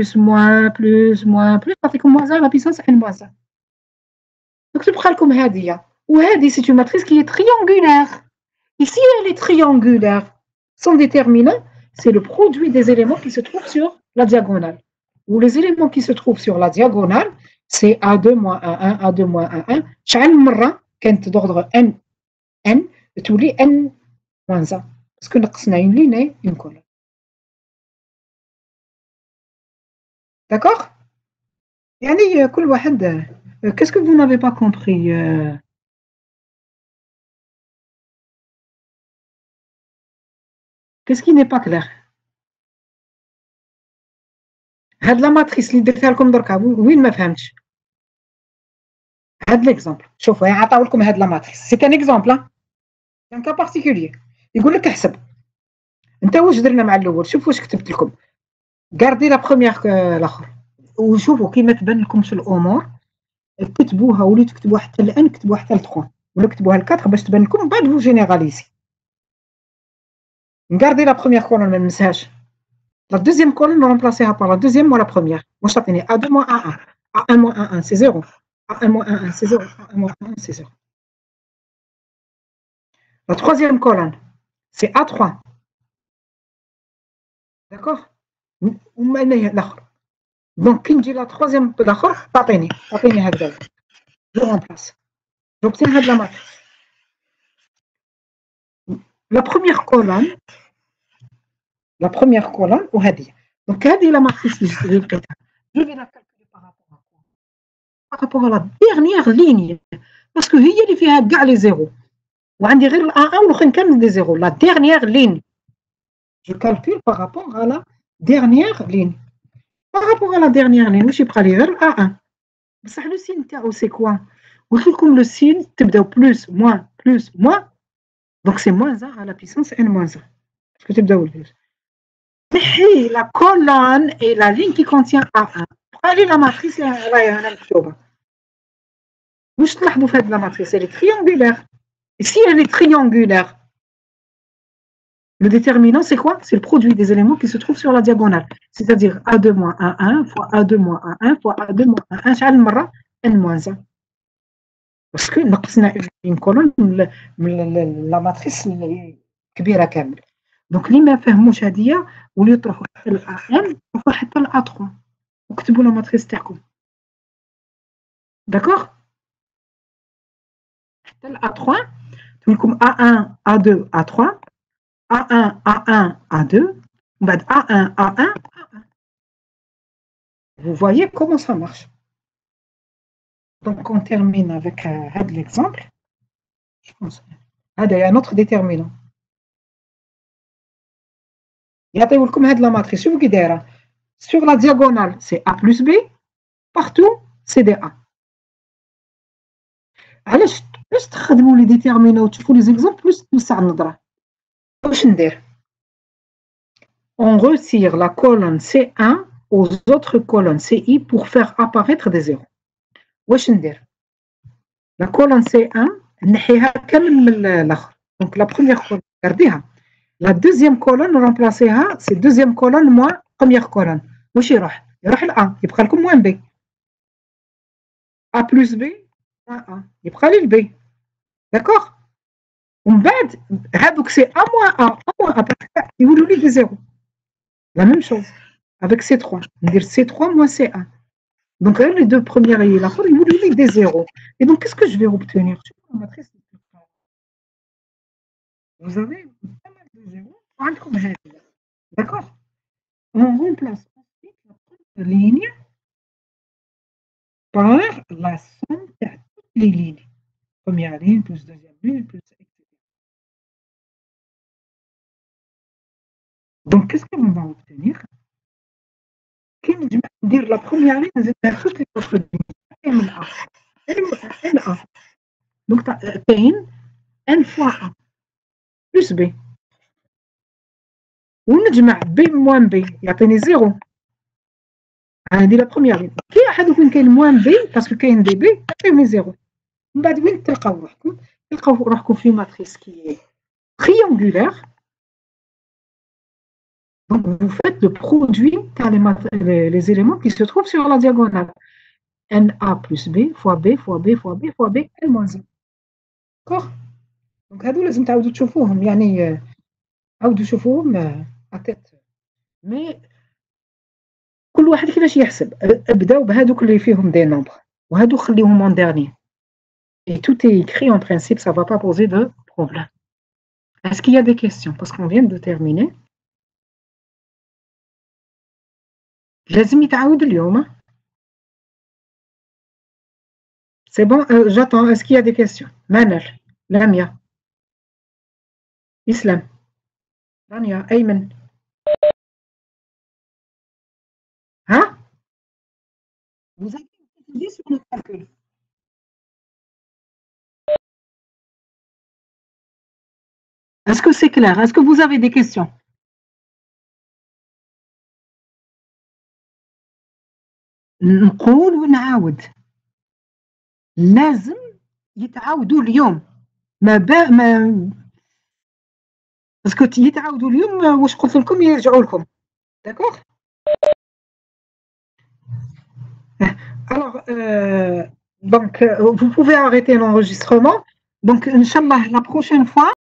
plus تعطيكم moins 1 la puissance n moins 1 donc تبقى لكم هذه وهذه c'est une matrice qui est triangulaire ici elle est triangulaire son déterminant c'est le produit des éléments qui se trouvent sur la diagonale ou les éléments qui se trouvent sur la diagonale c'est A2 moins A1 A2 moins A1 شحال من مرة كانت d'ordre n تولي n moins 1 parce que نقصنا une ligne et une colonne d'accord يعني كل واحد qu'est-ce que vous n'avez pas compris qu'est-ce qui n'est pas clair هاد لا ماتريس اللي درتها لكم دركا وين ما فهمتش هاد ليكزامبل شوفوا عطاو لكم هاد لا ماتريس سي ان اكزامبل ان كا بارتيكولير يقول لك احسب انت واش درنا مع الاول شوفوا واش كتبت لكم غاردي لا بروميير الاخر وشوفوا كيما تبان لكمش الامور كتبوها ولو تكتبوها حتى الان كتبوها حتى ل 3 ولا كتبوها ل 4 باش تبان لكم بعد فو جينيراليزي نغاردي لا بروميير كولون ما ننساهاش la deuxième colonne on remplacera par la deuxième ou la première واش تعطيني A2 moins A1 A1 moins A1 c'est 0 A1 moins A1 c'est 0 A1 moins A1 c'est 0 la troisième colonne c'est A3 d'accord وما هنا الاخر donc كي نجي لا troisième الاخر تعطيني هكذا je remplace j'obtiens هاد لا ماتريس la première colonne وهذه donc هذه لا ماتريس اللي لقيتها je vais la calculer par rapport à la dernière ligne parce que هي اللي فيها كاع لي زيرو وعندي غير A1 والاخرين كامل دي زيرو la dernière ligne Je calcule par rapport à la dernière ligne. Par rapport à la dernière ligne, je prends les A1. Le signe, c'est quoi? Comme le signe, plus, moins, plus, moins. Donc, c'est moins 1 à la puissance n moins 1. Est-ce que tu as plus? La colonne et la ligne qui contient A1. Prenez la matrice, la matrice, elle est triangulaire. Et si elle est triangulaire, le déterminant, c'est quoi? C'est le produit des éléments qui se trouvent sur la diagonale. C'est-à-dire A2 moins A1 fois A2 moins A1 fois A2 moins A1 شحال مرة N moins 1. Parce que نقصنا une colonne من la matrice كبيرة كامل. Donc اللي ما فهموش هذه وليو تروحوا حتى ل A1 تروحوا حتى ل A3 وكتبوا la matrice تاعكم. D'accord? حتى ل A3 تقول لكم A1 A2 A3 A1, A1, A2, A1, A1, A1. Vous voyez comment ça marche. Donc, on termine avec l'exemple. Je pense. Il y a un autre déterminant. Il y a la matrice. Sur la diagonale, c'est A plus B. Partout, c'est des A. Alors, plus تخدموا les déterminants وتشوفوا les exemples, plus توسع النظرة. واش ندير؟ On retire la colonne C1 aux autres colonnes CI pour faire apparaître des zéros. واش ندير؟ La colonne C1 نحيها كامل من الآخر. Donc la première colonne gardez-la. La deuxième colonne remplacez-la, c'est deuxième colonne moins première colonne. واش يروح؟ يروح ل A, يبقى لكم moins B. A plus B moins A, يبقى لي B. D'accord? ومن بعد هذوك c'est A moins A, A moins A parce que يولوا لي des zéros. La même chose avec C3. On dit C3 moins C1. Donc, les deux premières et la fois, ils vont des zéros. Et donc, qu'est-ce que je vais obtenir? Vous avez pas mal de zéros. D'accord? On remplace ensuite la première ligne par la somme de toutes les lignes. Première ligne plus deuxième ligne plus etc. Donc, qu'est-ce qu'on va obtenir? Je vais dire la première ligne, c'est toutes les autres lignes. NA. Donc, tu as N fois A plus B. ونجمع B moins B يعطيني زيرو. هذه لا بروميير لين. كي واحد وين كاين موان بي باسكو كاين دي بي يعطيوني زيرو. من بعد وين تلقاو روحكم؟ تلقاو روحكم في ماتريس كي triangulaire. Donc vous faites le produit par les éléments qui se trouvent sur la diagonale. NA plus B fois B fois B fois B fois B N moins 1. D'accord? Donc هادو لازم تعاودوا تشوفوهم يعني عاودوا شوفوهم à tête. Mais كل واحد كيفاش يحسب ابداو بهذوك اللي فيهم دي نومبر وهذو خليهم en dernier. Et tout est écrit en principe, ça ne va pas poser de problème. Est-ce qu'il y a des questions? Parce qu'on vient de terminer. لازم يتعاود اليوم. C'est bon, j'attends. Est-ce qu'il y a des questions? Manel, Lamia, Islam, Rania, Ayman. Hein? Vous avez étudié sur le calcul. Est-ce que c'est clair? Est-ce que vous avez des questions? نقول ونعاود لازم يتعاودوا اليوم ما باسكو يتعاودوا اليوم واش قلت لكم يرجعوا لكم. D'accord? Alors, donc, vous pouvez arrêter l'enregistrement. Donc, Inch'Allah, la prochaine fois,